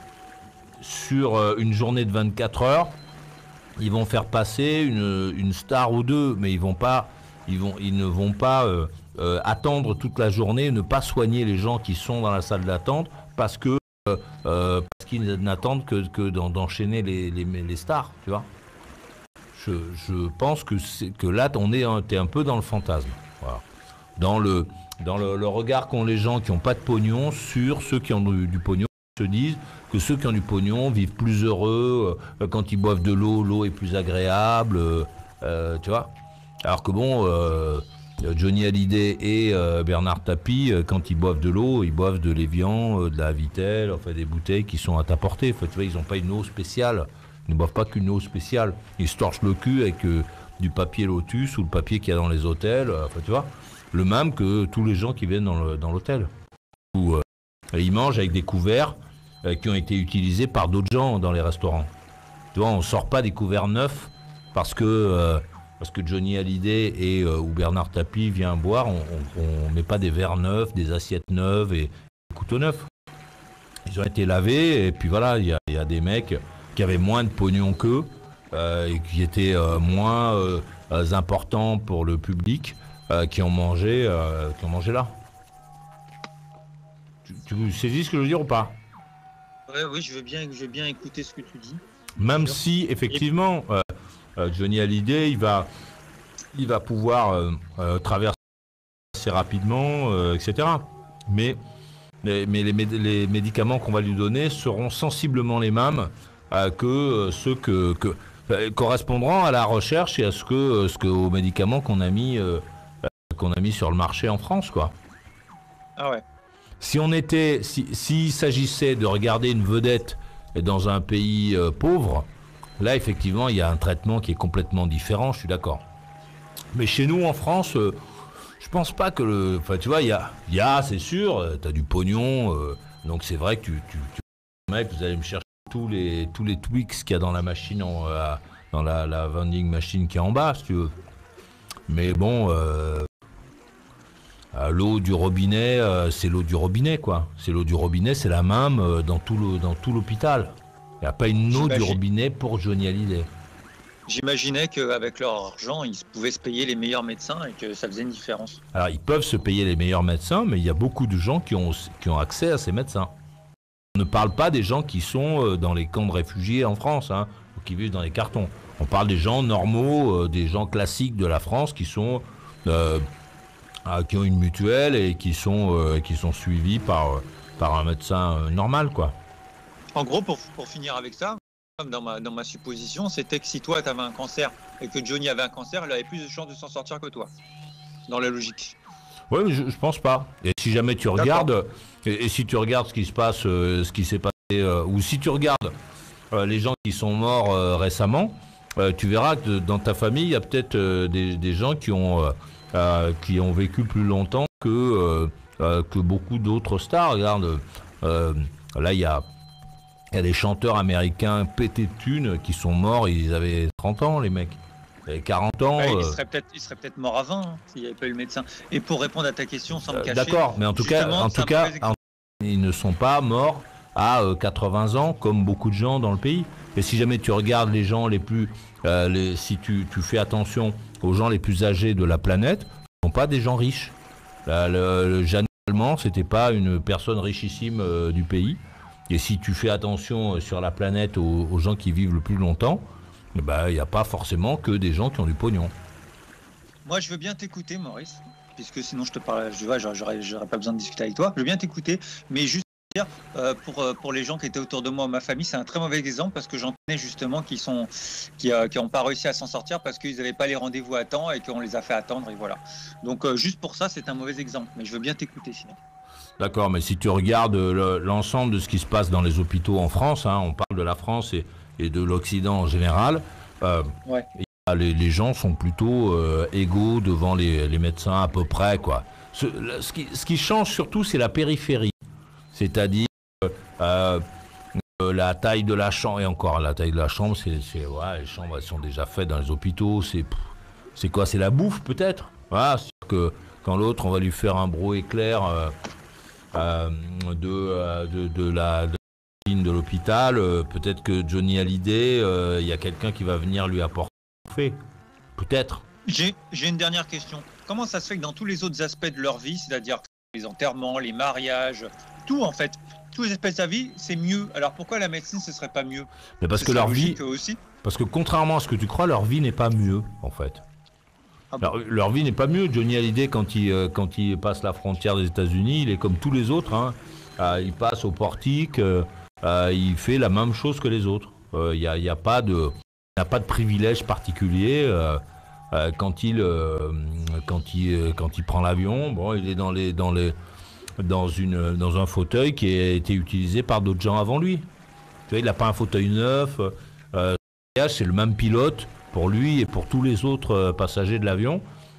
sur euh, une journée de vingt-quatre heures, ils vont faire passer une, une star ou deux, mais ils vont pas, ils vont, ils ne vont pas euh, euh, attendre toute la journée, ne pas soigner les gens qui sont dans la salle d'attente, parce que euh, euh, parce qu'ils n'attendent que, que d'en- d'enchaîner les, les, les stars, tu vois. Je, je pense que, c'est, que là, on est un, t'es un peu dans le fantasme. Voilà. Dans, le, dans le, le regard qu'ont les gens qui n'ont pas de pognon sur ceux qui ont du, du pognon, ils se disent que ceux qui ont du pognon vivent plus heureux, euh, quand ils boivent de l'eau, l'eau est plus agréable, euh, euh, tu vois. Alors que bon, euh, Johnny Hallyday et euh, Bernard Tapie, euh, quand ils boivent de l'eau, ils boivent de l'Évian, euh, de la Vittel, enfin des bouteilles qui sont à ta portée. Enfin, tu vois, ils n'ont pas une eau spéciale. Ils ne boivent pas qu'une eau spéciale. Ils se torchent le cul avec euh, du papier Lotus ou le papier qu'il y a dans les hôtels. euh, Enfin, tu vois, le même que tous les gens qui viennent dans, le, dans l'hôtel. Ou euh, ils mangent avec des couverts euh, qui ont été utilisés par d'autres gens dans les restaurants. Tu vois, on ne sort pas des couverts neufs parce que... euh, Parce que Johnny Hallyday et, euh, ou Bernard Tapie vient boire, on ne met pas des verres neufs, des assiettes neuves et des couteaux neufs. Ils ont été lavés et puis voilà, il y, y a des mecs qui avaient moins de pognon qu'eux euh, et qui étaient euh, moins euh, euh, importants pour le public euh, qui, ont mangé, euh, qui ont mangé là. Tu, tu saisis ce que je veux dire ou pas? Ouais, oui, je veux bien, je veux bien écouter ce que tu dis. Même sûr. si, effectivement, euh, euh, Johnny Hallyday, il va, il va pouvoir euh, euh, traverser assez rapidement, euh, et cetera. Mais, mais, mais les, méd- les médicaments qu'on va lui donner seront sensiblement les mêmes euh, que euh, ceux que, que euh, correspondront à la recherche et à ce que, euh, ce que aux médicaments qu'on a mis, euh, euh, qu'on a mis sur le marché en France, quoi. Ah ouais. Si on était, si, s'il s'agissait de regarder une vedette dans un pays euh, pauvre, là effectivement il y a un traitement qui est complètement différent, je suis d'accord. Mais chez nous en France, euh, je pense pas que le, enfin tu vois, il y a, il y a, c'est sûr, euh, t'as du pognon, euh, donc c'est vrai que tu, tu, tu mec, vous allez me chercher tous les, tous les Twix qu'il y a dans la machine, en, euh, dans la, la vending machine qui est en bas, si tu veux. Mais bon. Euh, Euh, l'eau du robinet, euh, c'est l'eau du robinet, quoi. C'est l'eau du robinet, c'est la même euh, dans tout le, dans tout l'hôpital. Il n'y a pas une eau du J'imagine. robinet pour Johnny Hallyday. J'imaginais qu'avec leur argent, ils pouvaient se payer les meilleurs médecins et que ça faisait une différence. Alors, ils peuvent se payer les meilleurs médecins, mais il y a beaucoup de gens qui ont, qui ont accès à ces médecins. On ne parle pas des gens qui sont euh, dans les camps de réfugiés en France, hein, ou qui vivent dans les cartons. On parle des gens normaux, euh, des gens classiques de la France qui sont... Euh, Ah, qui ont une mutuelle et qui sont, euh, qui sont suivis par, euh, par un médecin euh, normal, quoi. En gros, pour, pour finir avec ça, dans ma, dans ma supposition, c'était que si toi, tu avais un cancer et que Johnny avait un cancer, il avait plus de chances de s'en sortir que toi. Dans la logique. Ouais, mais je, je pense pas. Et si jamais tu regardes, et, et si tu regardes ce qui se passe, euh, ce qui s'est passé, euh, ou si tu regardes euh, les gens qui sont morts euh, récemment, euh, tu verras que dans ta famille, il y a peut-être euh, des, des gens qui ont, euh, euh, qui ont vécu plus longtemps que, euh, euh, que beaucoup d'autres stars. Regarde, euh, là, il y a, il y a des chanteurs américains pétés de thunes qui sont morts, ils avaient trente ans, les mecs. Ils avaient quarante ans. Ouais, euh, il serait peut-être, il serait peut-être mort à vingt hein, s'il n'y avait pas eu le médecin. Et pour répondre à ta question sans me euh, cacher. D'accord, mais en tout cas, justement, en c'est tout un cas, mauvais exemple. en- ils ne sont pas morts à euh, quatre-vingts ans comme beaucoup de gens dans le pays. Et si jamais tu regardes les gens les plus, euh, les- si tu, tu fais attention aux gens les plus âgés de la planète, ce ne sont pas des gens riches. Là, le, le Jeanne Allemand, c'était pas une personne richissime euh, du pays. Et si tu fais attention euh, sur la planète aux, aux gens qui vivent le plus longtemps, il ben, n'y a pas forcément que des gens qui ont du pognon. Moi, je veux bien t'écouter, Maurice, puisque sinon je te parle, je vois, j'aurais, j'aurais j'aurais pas besoin de discuter avec toi. Je veux bien t'écouter, mais juste dire, euh, pour euh, pour les gens qui étaient autour de moi, ma famille, c'est un très mauvais exemple parce que j'en connais justement qui sont qui euh, qui ont pas réussi à s'en sortir parce qu'ils n'avaient pas les rendez-vous à temps et qu'on les a fait attendre et voilà. Donc euh, juste pour ça, c'est un mauvais exemple, mais je veux bien t'écouter sinon. D'accord, mais si tu regardes le- l'ensemble de ce qui se passe dans les hôpitaux en France, hein, on parle de la France et, et de l'Occident en général, euh, Ouais. il y a les, les gens sont plutôt euh, égaux devant les, les médecins à peu près, quoi. Ce, le- ce qui, ce qui change surtout, c'est la périphérie, c'est-à-dire euh, euh, la taille de la chambre, et encore la taille de la chambre, c'est, c'est ouais, les chambres elles sont déjà faites dans les hôpitaux, c'est, pff, c'est quoi, c'est la bouffe peut-être, voilà, c'est que quand l'autre on va lui faire un bro éclair. Euh, Euh, de, euh, de, de la de, la ligne de l'hôpital, euh, peut-être que Johnny Hallyday, il euh, y a quelqu'un qui va venir lui apporter un fait. Peut-être. J'ai j'ai une dernière question. Comment ça se fait que dans tous les autres aspects de leur vie, c'est-à-dire les enterrements, les mariages, tout en fait, tous les aspects de sa vie, c'est mieux. Alors pourquoi la médecine ce serait pas mieux? Mais parce Ce que serait leur vie, logique aussi. parce que contrairement à ce que tu crois, leur vie n'est pas mieux en fait. Ah bon. Leur, leur vie n'est pas mieux. Johnny Hallyday, quand il, euh, quand il passe la frontière des États-Unis, il est comme tous les autres. Hein. Euh, il passe au portique, euh, euh, il fait la même chose que les autres. Il euh, n'y a, y a pas de, y a pas de privilège particulier. Euh, euh, quand il, euh, quand il, euh, quand il prend l'avion, bon, il est dans les, dans les, dans une, dans un fauteuil qui a été utilisé par d'autres gens avant lui. Tu vois, il n'a pas un fauteuil neuf. Euh, c'est le même pilote pour lui et pour tous les autres euh, passagers de l'avion,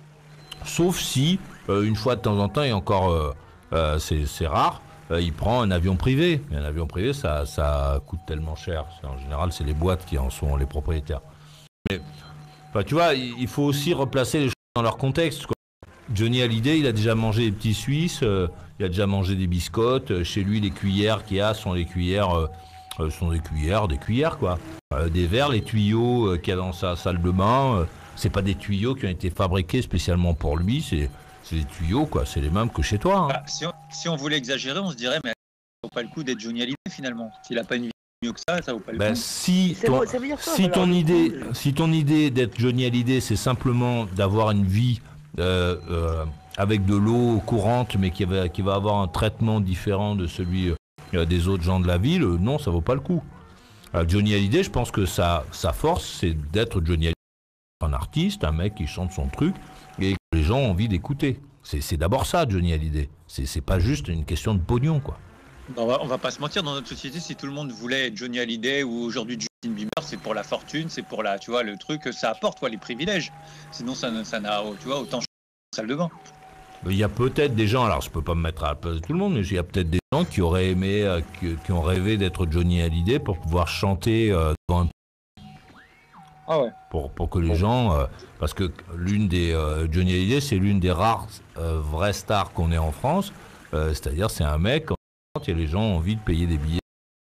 sauf si, euh, une fois de temps en temps, et encore euh, euh, c'est, c'est rare, euh, il prend un avion privé. Et un avion privé, ça, ça coûte tellement cher. C'est, en général, c'est les boîtes qui en sont les propriétaires. Mais, enfin, tu vois, il, il faut aussi replacer les choses dans leur contexte, quoi. Johnny Hallyday, il a déjà mangé des petits Suisses, euh, il a déjà mangé des biscottes. Chez lui, les cuillères qu'il y a sont des cuillères... Euh, Euh, sont des cuillères, des cuillères quoi. Euh, des verres, les tuyaux euh, qu'il y a dans sa salle de bain, euh, c'est pas des tuyaux qui ont été fabriqués spécialement pour lui, c'est, c'est des tuyaux quoi, c'est les mêmes que chez toi. Hein. Bah, si, on, si on voulait exagérer, on se dirait mais ça vaut pas le coup d'être Johnny Hallyday finalement. S'il a pas une vie mieux que ça, ça vaut pas le Ben, coup. si C'est ton, vrai, ça veut dire quoi, si alors, ton du coup, idée, je- si ton idée d'être Johnny Hallyday, c'est simplement d'avoir une vie euh, euh, avec de l'eau courante, mais qui va, qui va avoir un traitement différent de celui euh, des autres gens de la ville, euh, non, ça vaut pas le coup. Euh, Johnny Hallyday, je pense que sa, sa force, c'est d'être Johnny Hallyday, un artiste, un mec qui chante son truc et que les gens ont envie d'écouter. C'est, c'est d'abord ça, Johnny Hallyday. C'est, c'est pas juste une question de pognon, quoi. On va, on va pas se mentir, dans notre société, si tout le monde voulait être Johnny Hallyday ou aujourd'hui Justin Bieber, c'est pour la fortune, c'est pour la, tu vois, le truc que ça apporte, quoi, les privilèges. Sinon, ça, n'a- ça n'a, tu vois, autant de salle de bain. Il y a peut-être des gens, alors je peux pas me mettre à la place de tout le monde, mais il y a peut-être des gens qui auraient aimé, euh, qui, qui ont rêvé d'être Johnny Hallyday pour pouvoir chanter euh, devant un Ah ouais. pour, pour que les gens, euh, parce que l'une des euh, Johnny Hallyday, c'est l'une des rares euh, vraies stars qu'on ait en France, euh, c'est-à-dire c'est un mec, quand il y a les gens ont envie de payer des billets,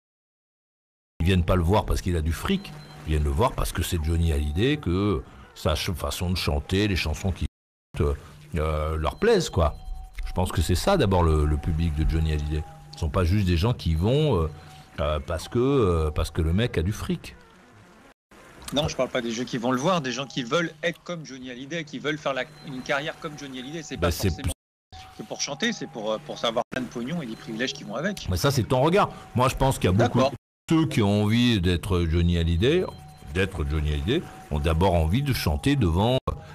ils viennent pas le voir parce qu'il a du fric, ils viennent le voir parce que c'est Johnny Hallyday, que sa ch- façon de chanter, les chansons qui euh, euh, leur plaisent, quoi. Je pense que c'est ça d'abord le, le public de Johnny Hallyday. Ce sont pas juste des gens qui vont euh, euh, parce que euh, parce que le mec a du fric. Non, je parle pas des gens qui vont le voir, des gens qui veulent être comme Johnny Hallyday, qui veulent faire la- une carrière comme Johnny Hallyday. C'est Bah, pas c'est forcément que pour chanter, c'est pour, euh, pour savoir plein de pognon et des privilèges qui vont avec. Mais ça, c'est ton regard. Moi, je pense qu'il y a beaucoup D'accord. ceux qui ont envie d'être Johnny Hallyday, d'être Johnny Hallyday, ont d'abord envie de chanter devant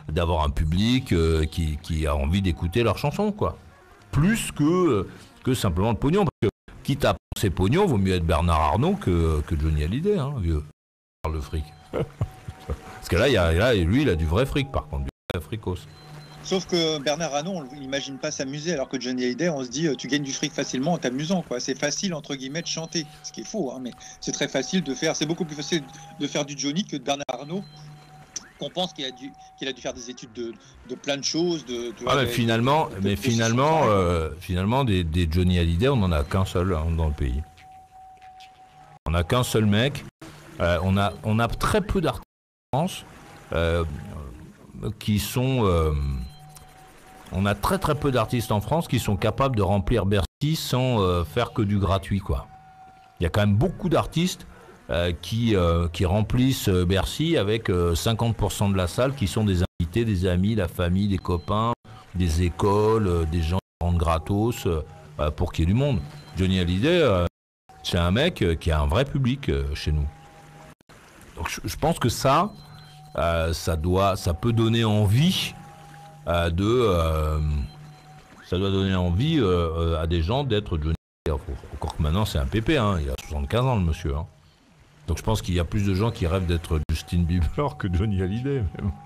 d'avoir un public euh, qui, qui a envie d'écouter leurs chansons, quoi. Plus que, euh, que simplement le pognon. Parce que, quitte à penser pognon, vaut mieux être Bernard Arnault que, que Johnny Hallyday, hein, vieux. Le fric. Parce que là, y a, là, lui, il a du vrai fric, par contre, du vrai fricos. Sauf que Bernard Arnault, on n'imagine pas s'amuser, alors que Johnny Hallyday, on se dit, euh, tu gagnes du fric facilement en t'amusant, quoi. C'est facile, entre guillemets, de chanter. Ce qui est faux, hein, mais c'est très facile de faire. C'est beaucoup plus facile de faire du Johnny que de Bernard Arnault, qu'on pense qu'il a dû, qu'il a dû faire des études de, de plein de choses. De, de, ah, mais de, finalement, de, de, mais de finalement, euh, finalement, des, des Johnny Hallyday, on n'en a qu'un seul hein, dans le pays. On n'a qu'un seul mec. Euh, on a, on a très peu d'artistes en France euh, qui sont. Euh, on a très très peu d'artistes en France qui sont capables de remplir Bercy sans euh, faire que du gratuit, quoi. Il y a quand même beaucoup d'artistes euh, qui, euh, qui remplissent Bercy avec euh, cinquante pour cent de la salle qui sont des invités, des amis, la famille, des copains, des écoles, euh, des gens qui rendent gratos euh, pour qu'il y ait du monde. Johnny Hallyday, euh, c'est un mec euh, qui a un vrai public euh, chez nous. Donc je, je pense que ça, euh, ça doit, ça peut donner envie euh, de, euh, ça doit donner envie euh, à des gens d'être Johnny. Encore que maintenant c'est un pépé, hein, il a soixante-quinze ans le monsieur. Hein. Donc je pense qu'il y a plus de gens qui rêvent d'être Justin Bieber que Johnny Hallyday.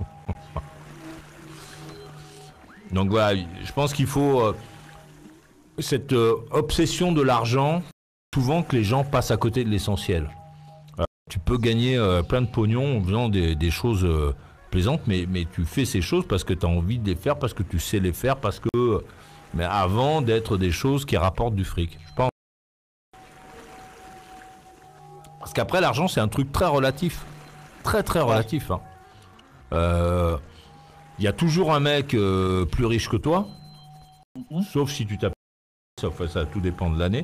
Donc voilà, je pense qu'il faut euh, cette euh, obsession de l'argent, souvent que les gens passent à côté de l'essentiel. Tu peux gagner euh, plein de pognon en faisant des, des choses euh, plaisantes, mais, mais tu fais ces choses parce que tu as envie de les faire, parce que tu sais les faire, parce que... Euh, mais avant d'être des choses qui rapportent du fric, je pense. Parce qu'après, l'argent, c'est un truc très relatif. Très, très relatif. Il hein. euh, y a toujours un mec euh, plus riche que toi, mm-hmm. sauf si tu t'appelles... Sauf ça, tout dépend de l'année.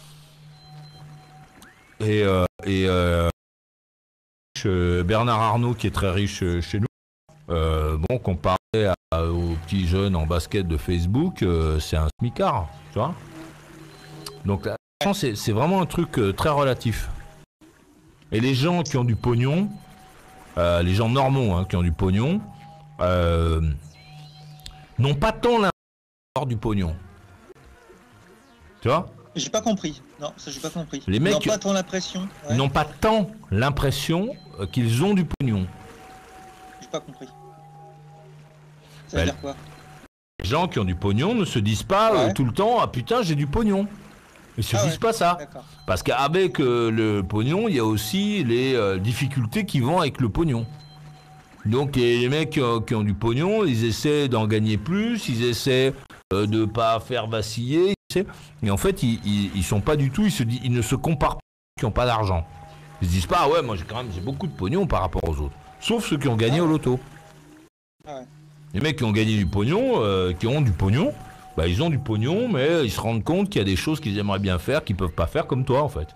Et... Euh, et euh, Bernard Arnault qui est très riche chez nous. Euh, bon, comparé à, aux petits jeunes en basket de Facebook, euh, c'est un smicard, tu vois. Donc c'est, c'est vraiment un truc euh, très relatif. Et les gens qui ont du pognon, euh, les gens normaux hein, qui ont du pognon, euh, n'ont pas tant l'impression d'avoir du pognon. Tu vois ? J'ai pas compris. Non, ça j'ai pas compris. Les mecs n'ont pas tant l'impression. Ouais. N'ont pas tant l'impression qu'ils ont du pognon. J'ai pas compris. Ça veut ben, dire quoi? Les gens qui ont du pognon ne se disent pas ouais. euh, tout le temps ah putain j'ai du pognon. Ils se ah disent ouais. pas ça. D'accord. Parce qu'avec euh, le pognon, il y a aussi les euh, difficultés qui vont avec le pognon. Donc les, les mecs euh, qui ont du pognon, ils essaient d'en gagner plus, ils essaient euh, de pas faire vaciller. Et en fait, ils, ils, ils sont pas du tout, ils, se disent, ils ne se comparent pas qui n'ont pas d'argent. Ils se disent pas, ah ouais, moi j'ai quand même j'ai beaucoup de pognon par rapport aux autres. Sauf ceux qui ont gagné ah ouais. au loto. Ah ouais. Les mecs qui ont gagné du pognon, euh, qui ont du pognon, bah ils ont du pognon, mais ils se rendent compte qu'il y a des choses qu'ils aimeraient bien faire, qu'ils peuvent pas faire comme toi en fait.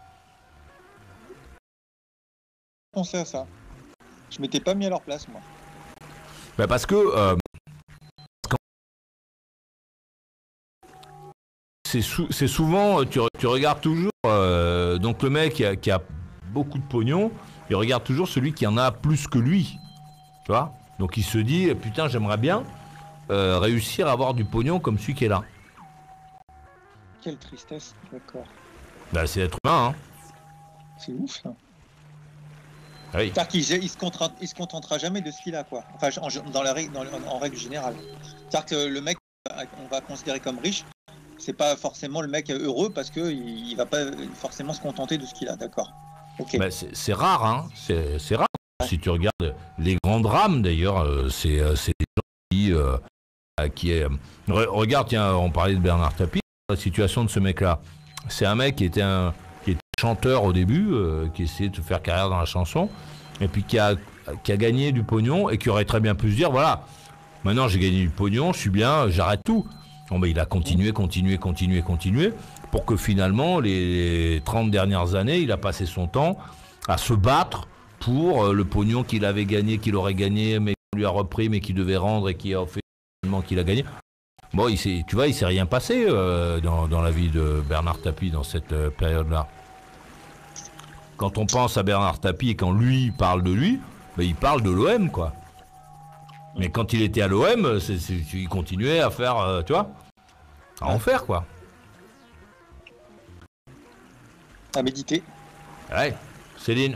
Je pensais à ça. Je m'étais pas mis à leur place moi. Bah parce que euh, C'est, sou- c'est souvent, tu, re- tu regardes toujours, euh, donc le mec qui a, qui a beaucoup de pognon, il regarde toujours celui qui en a plus que lui, tu vois. Donc il se dit, putain j'aimerais bien euh, réussir à avoir du pognon comme celui qui est là. Quelle tristesse, d'accord. Bah c'est l'être humain, hein. C'est ouf ça. Oui. C'est-à-dire qu'il il se, contentera, il se contentera jamais de ce qu'il a, quoi. Enfin, en, dans la, dans, en règle générale. C'est-à-dire que le mec, on va considérer comme riche, c'est pas forcément le mec heureux parce que il, il va pas forcément se contenter de ce qu'il a, d'accord. Okay. Bah c'est, c'est rare, hein. C'est, c'est rare. Ouais. Si tu regardes les grands drames, d'ailleurs, euh, c'est, euh, c'est des gens qui, euh, qui est. Re, regarde, tiens, on parlait de Bernard Tapie. La situation de ce mec-là, c'est un mec qui était un, qui était chanteur au début, euh, qui essayait de faire carrière dans la chanson, et puis qui a, qui a gagné du pognon et qui aurait très bien pu se dire, voilà, maintenant j'ai gagné du pognon, je suis bien, j'arrête tout. Bon, ben, il a continué, continué, continué, continué, pour que finalement, les trente dernières années, il a passé son temps à se battre pour euh, le pognon qu'il avait gagné, qu'il aurait gagné, mais qu'on lui a repris, mais qu'il devait rendre et qui a fait finalement qu'il a gagné. Bon, il s'est, tu vois, il s'est rien passé euh, dans, dans la vie de Bernard Tapie dans cette euh, période-là. Quand on pense à Bernard Tapie et quand lui parle de lui, ben, il parle de l'O M, quoi. Mais quand il était à l'O M, c'est, c'est, il continuait à faire, euh, tu vois, à en faire, quoi. À méditer. Ouais, Céline.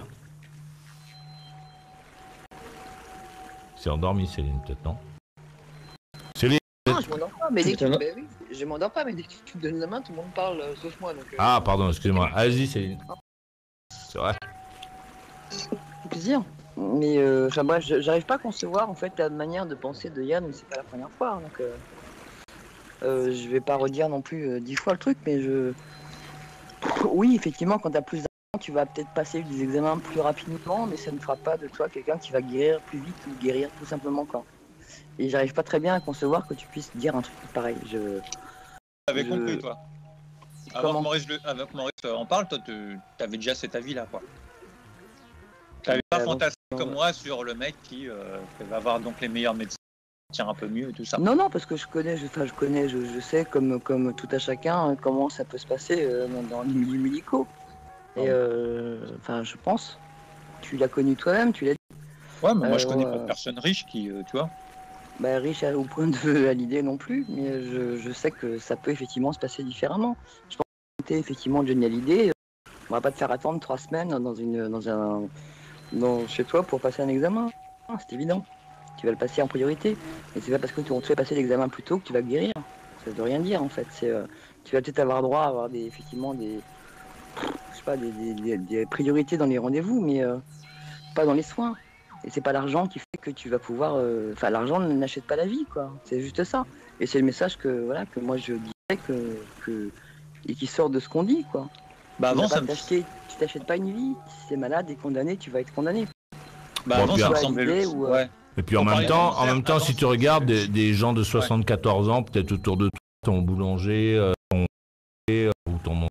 C'est endormi, Céline, peut-être, non? Céline. Non, je m'endors pas, mais dès que tu... Putain, ben oui, je m'endors pas, mais dès que tu me donnes la main, tout le monde parle, euh, sauf moi. Donc, euh, Ah, pardon, excusez-moi. Allez-y, Céline. C'est vrai. c'est plaisir. Mais euh, enfin, bref, je- j'arrive pas à concevoir en fait la manière de penser de Yann, mais c'est pas la première fois. Donc, euh, euh, je vais pas redire non plus euh, dix fois le truc, mais je. Oui, effectivement, quand t'as plus d'argent, tu vas peut-être passer des examens plus rapidement, mais ça ne fera pas de toi quelqu'un qui va guérir plus vite ou guérir tout simplement, quoi. Et j'arrive pas très bien à concevoir que tu puisses dire un truc pareil. Je. T'avais Je- compris, toi. Avant Comment que Maurice, le... Avant que Maurice euh, en parle, toi, tu avais déjà cet avis-là, quoi. T'avais pas Avant- fantasmé comme moi sur le mec qui euh, va avoir donc les meilleurs médecins, tient un peu mieux et tout ça. Non, non, parce que je connais, je, enfin, je connais, je, je sais, comme, comme tout à chacun, euh, comment ça peut se passer euh, dans, dans les milieux médicaux. Et euh, enfin, je pense. Tu l'as connu toi-même, tu l'as dit. Ouais, mais moi, je Euh, connais ouais. pas de personne riche qui, euh, tu vois. Bah, riche à- au point de vue à l'idée non plus, mais je, je sais que ça peut effectivement se passer différemment. Je pense que c'était effectivement Johnny Hallyday. euh, On va pas te faire attendre trois semaines dans une, dans un, dans, chez toi pour passer un examen. Ah, c'est évident. Tu vas le passer en priorité. Et c'est pas parce que tu on te fait passer l'examen plus tôt que tu vas guérir. Ça veut rien dire en fait. C'est, euh, tu vas peut-être avoir droit à avoir des, effectivement des, je sais pas, des, des- des- des priorités dans les rendez-vous, mais euh, pas dans les soins. Et c'est pas l'argent qui fait que tu vas pouvoir. euh, Enfin, l'argent n'achète pas la vie, quoi. C'est juste ça. Et c'est le message que voilà que moi je disais que, que et qui sort de ce qu'on dit, quoi. Bah, Tu avant, vas ça pas me... t'acheter, tu t'achètes pas une vie. Si t'es malade et condamné, tu vas être condamné. bah, Bon, avant, puis ça me alors- semblait L'idée le... ou, euh, Ouais. Et puis en Bon, par même exemple, temps, en avant, même temps, si c'est- tu regardes des, des gens de soixante-quatorze ans, peut-être autour de toi, ton boulanger, euh, ton euh, ou ton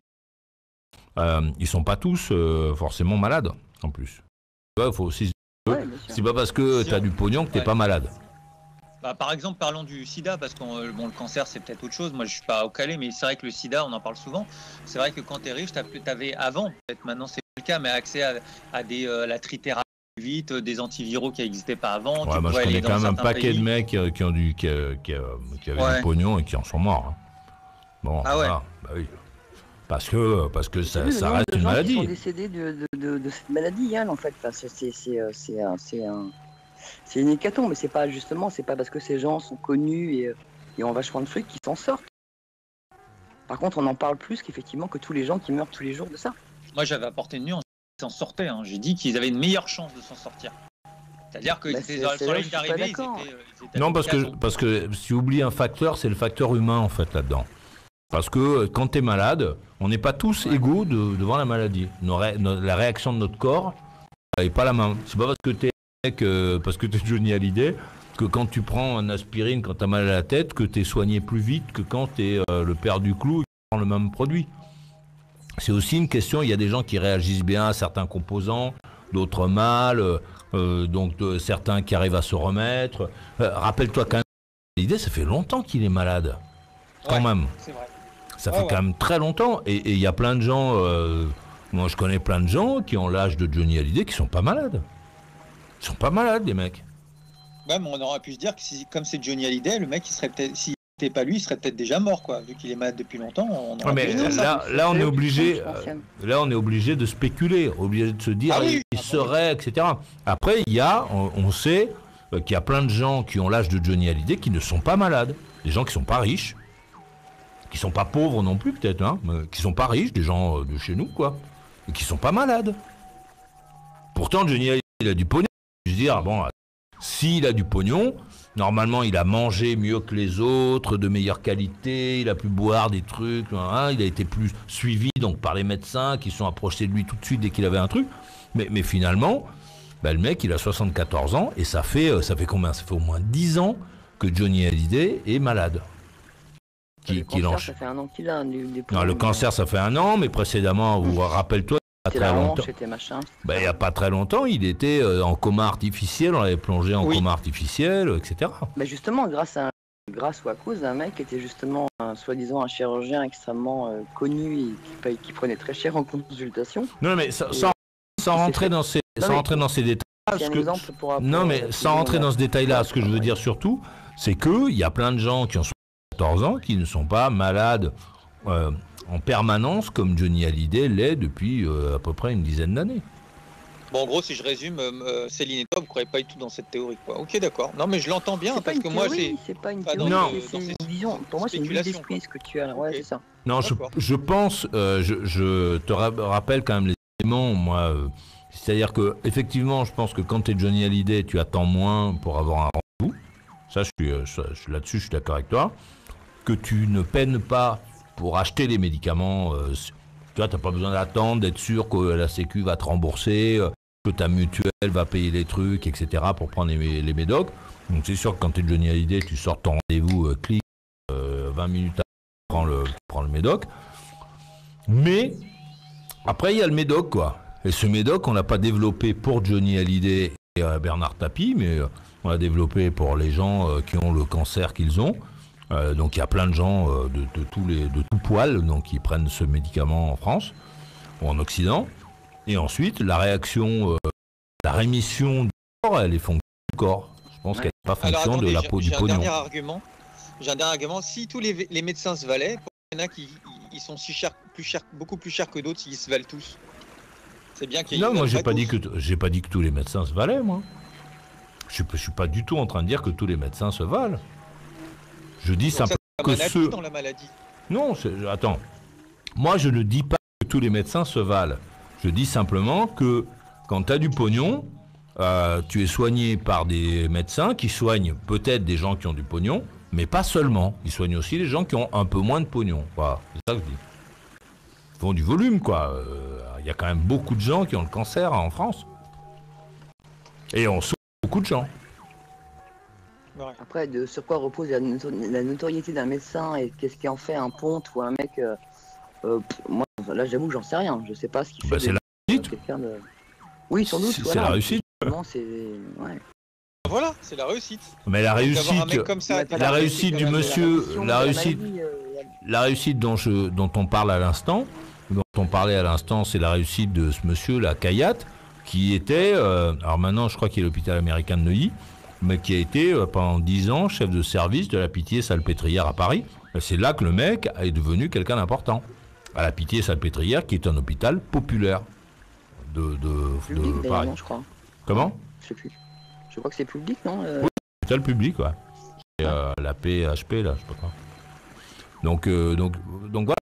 euh, ils sont pas tous euh, forcément malades en plus. Il faut aussi. ouais, bien sûr. C'est pas parce que Si tu as on- du pognon que t'es Ouais. pas malade. Bah, par exemple, parlons du sida, parce que euh, bon, le cancer, c'est peut-être autre chose. Moi, je suis pas au calé, mais c'est vrai que le sida, on en parle souvent. C'est vrai que quand tu es riche, tu avais avant, peut-être maintenant, c'est plus le cas, mais accès à, à des, euh, la trithérapie vite, euh, des antiviraux qui n'existaient pas avant. Ouais, tu moi je pouvais aller connais quand dans même un certains paquet pays. de mecs euh, qui ont du qui, euh, qui, euh, qui avaient Ouais. du pognon et qui en sont morts. hein. Bon, Ah ouais. voilà, bah oui. Parce que parce que J'ai ça, vu le ça nombre reste de une gens qui maladie. sont décédés de, de, de, de cette maladie, Yann, en fait. Enfin, c'est, c'est, c'est, euh, c'est un, c'est un, c'est une hécatombe, mais c'est pas justement, c'est pas parce que ces gens sont connus et, euh, et ont vachement de trucs qu'ils s'en sortent. Par contre, on en parle plus qu'effectivement que tous les gens qui meurent tous les jours de ça. Moi, j'avais apporté une nuance. Ils s'en sortaient. Hein. J'ai dit qu'ils avaient une meilleure chance de s'en sortir. C'est-à-dire qu'ils Bah, étaient c'est- sur c'est la là où ligne je suis pas d'arrivée, ils d'accord. étaient, euh, ils étaient Non, à parce que l'occasion. parce que si tu oublies un facteur, c'est le facteur humain en fait là-dedans. Parce que euh, quand tu es malade, on n'est pas tous Ouais. égaux de- devant la maladie. Nos ré- no- la réaction de notre corps n'est pas la même. C'est pas parce que tu es parce que tu es Johnny Hallyday que quand tu prends un aspirine quand tu as mal à la tête que tu es soigné plus vite que quand tu es le père du clou et que tu prends le même produit. C'est aussi une question, il y a des gens qui réagissent bien à certains composants, d'autres mal, euh, euh, donc euh, certains qui arrivent à se remettre. Euh, rappelle-toi quand même, l'idée, ça fait longtemps qu'il est malade. Quand Ouais, même. c'est vrai. Ça Ouais, fait ouais. quand même très longtemps. Et et il y a plein de gens, euh, moi je connais plein de gens qui ont l'âge de Johnny Hallyday qui sont pas malades. Ils sont pas malades, les mecs. Ouais, mais on aurait pu se dire que si, comme c'est Johnny Hallyday, le mec, il serait peut-être, s'il n'était pas lui, il serait peut-être déjà mort, quoi. Vu qu'il est malade depuis longtemps, on aurait Ouais, mais pu se dire ça. là, c'est- là, on c'est est là où tu obligé, te sens, je pense, euh, Yann. là, on est obligé de spéculer, obligé de se dire, Ah oui, il, il ah bon, serait, et cetera. Après, il y a, on, on sait euh, qu'il y a plein de gens qui ont l'âge de Johnny Hallyday qui ne sont pas malades. Des gens qui sont pas riches, qui sont pas pauvres non plus peut-être, hein, mais qui sont pas riches, des gens euh, de chez nous, quoi, et qui sont pas malades. Pourtant, Johnny Hallyday, il a du pognon. Je veux dire, bon, s'il a du pognon, normalement, il a mangé mieux que les autres, de meilleure qualité, il a pu boire des trucs, hein, il a été plus suivi donc par les médecins qui sont approchés de lui tout de suite dès qu'il avait un truc. Mais, mais finalement, bah, le mec, il a soixante-quatorze ans et ça fait, euh, ça fait combien? Ça fait au moins dix ans que Johnny Hallyday est malade. Qui, Le qui cancer, l'enche- ça fait un an qu'il a. Du, des Non, le poumons, cancer, ça fait un an, mais précédemment, ou rappelle-toi, il c'était n'y a la pas très hanche, longtemps. c'était machin. Ben, il n'y a pas très longtemps, il était euh, en coma artificiel, on l'avait plongé en Oui. coma artificiel, et cetera. Mais justement, grâce à un- grâce ou à cause d'un mec qui était justement un, soi-disant un chirurgien extrêmement euh, connu et qui, paye- qui prenait très cher en consultation. Non, mais sans, Et- sans, sans il s'est rentrer fait- dans ces, Non, sans mais- rentrer dans ces détails, Ah, c'est ce un que- exemple pour... Non, pour- mais pour- sans rentrer dans ce détail-là, Ouais, ce que je veux ouais. dire surtout, c'est qu'il y a plein de gens qui ont quatorze ans qui ne sont pas malades euh, en permanence comme Johnny Hallyday l'est depuis euh, à peu près une dizaine d'années. Bon, en gros, si je résume, euh, euh, Céline et toi, vous ne croyez pas du tout dans cette théorie, quoi. Ok, d'accord. Non, mais je l'entends bien C'est pas parce une que moi, théorie, c'est. c'est pas une pas théorie, dans c'est- ce- c'est dans une ces vision. Pour moi, c'est une vue spéculations, d'esprit ce que tu as là. Ouais, Ok. c'est ça. Non, je, D'accord. je pense, euh, je, je te ra- rappelle quand même les éléments, moi. euh, C'est-à-dire que effectivement, je pense que quand tu es Johnny Hallyday, tu attends moins pour avoir un rendez-vous. Ça, je suis, euh, ça, je suis là-dessus, je suis d'accord avec toi. Que tu ne peines pas pour acheter les médicaments. euh, tu vois, t'as pas besoin d'attendre, d'être sûr que la Sécu va te rembourser, euh, que ta mutuelle va payer les trucs, et cetera pour prendre les, les médocs. Donc c'est sûr que quand tu es Johnny Hallyday, tu sors ton rendez-vous, euh, clic, euh, vingt minutes après, tu prends le, tu prends le médoc. Mais après, il y a le médoc, quoi. Et ce médoc, on l'a pas développé pour Johnny Hallyday et euh, Bernard Tapie, mais euh, on l'a développé pour les gens euh, qui ont le cancer qu'ils ont. Euh, donc il y a plein de gens euh, de, de tous les de tout poil donc qui prennent ce médicament en France ou en Occident. Et ensuite, la réaction, euh, la rémission du corps, elle est fonction du corps. Je pense Ouais. qu'elle n'est pas Alors, fonction attendez, de la j'ai- peau du j'ai un pognon. dernier argument. J'ai un dernier argument. Si tous les, les médecins se valaient, pourquoi il y en a qui ils sont si chers, plus chers, beaucoup plus chers que d'autres s'ils se valent tous. C'est bien qu'il y ait Non, ils moi valent j'ai pas tous. dit que t- j'ai pas dit que tous les médecins se valaient, moi. Je suis, pas- je suis pas du tout en train de dire que tous les médecins se valent. Je dis Donc ça, simplement c'est que un maladie ceux. dans la maladie. Non, c'est- attends. Moi, je ne dis pas que tous les médecins se valent. Je dis simplement que quand tu as du pognon, euh, tu es soigné par des médecins qui soignent peut-être des gens qui ont du pognon, mais pas seulement. Ils soignent aussi les gens qui ont un peu moins de pognon. Voilà, c'est ça que je dis. Ils font du volume, quoi. Euh, Il y a quand même beaucoup de gens qui ont le cancer en France. Et on sauve beaucoup de gens. Ouais. Après, de sur quoi repose la, noto- la notoriété d'un médecin et qu'est-ce qui en fait un ponte ou un mec. euh, euh, pff, moi, là, j'avoue que j'en sais rien. Je sais pas ce qui fait Bah, de- c'est la de réussite. quelqu'un de. Oui, sans doute. C'est voilà. c'est la réussite. Justement, c'est. Ouais. Voilà, c'est la réussite. Mais la Donc, d'avoir un réussite, mec comme ça, Ouais, t'es pas la là, réussite c'est quand du même- monsieur- rémission la de réussite- maladie, euh, la réussite dont, je, dont on parle à l'instant, dont on parlait à l'instant, c'est la réussite de ce monsieur, la Kayat, qui était, euh, alors maintenant je crois qu'il est à l'hôpital américain de Neuilly, mais qui a été euh, pendant dix ans chef de service de la Pitié-Salpêtrière à Paris. Et c'est là que le mec est devenu quelqu'un d'important. À la Pitié-Salpêtrière, qui est un hôpital populaire de, de, public, de d'ailleurs, Paris. non, je crois. Comment? Je sais plus. Je crois que c'est public, non euh, Oui. Hôpital public, ouais. Et, euh, la P H P, là, je sais pas quoi. Donc, euh, donc, donc voilà.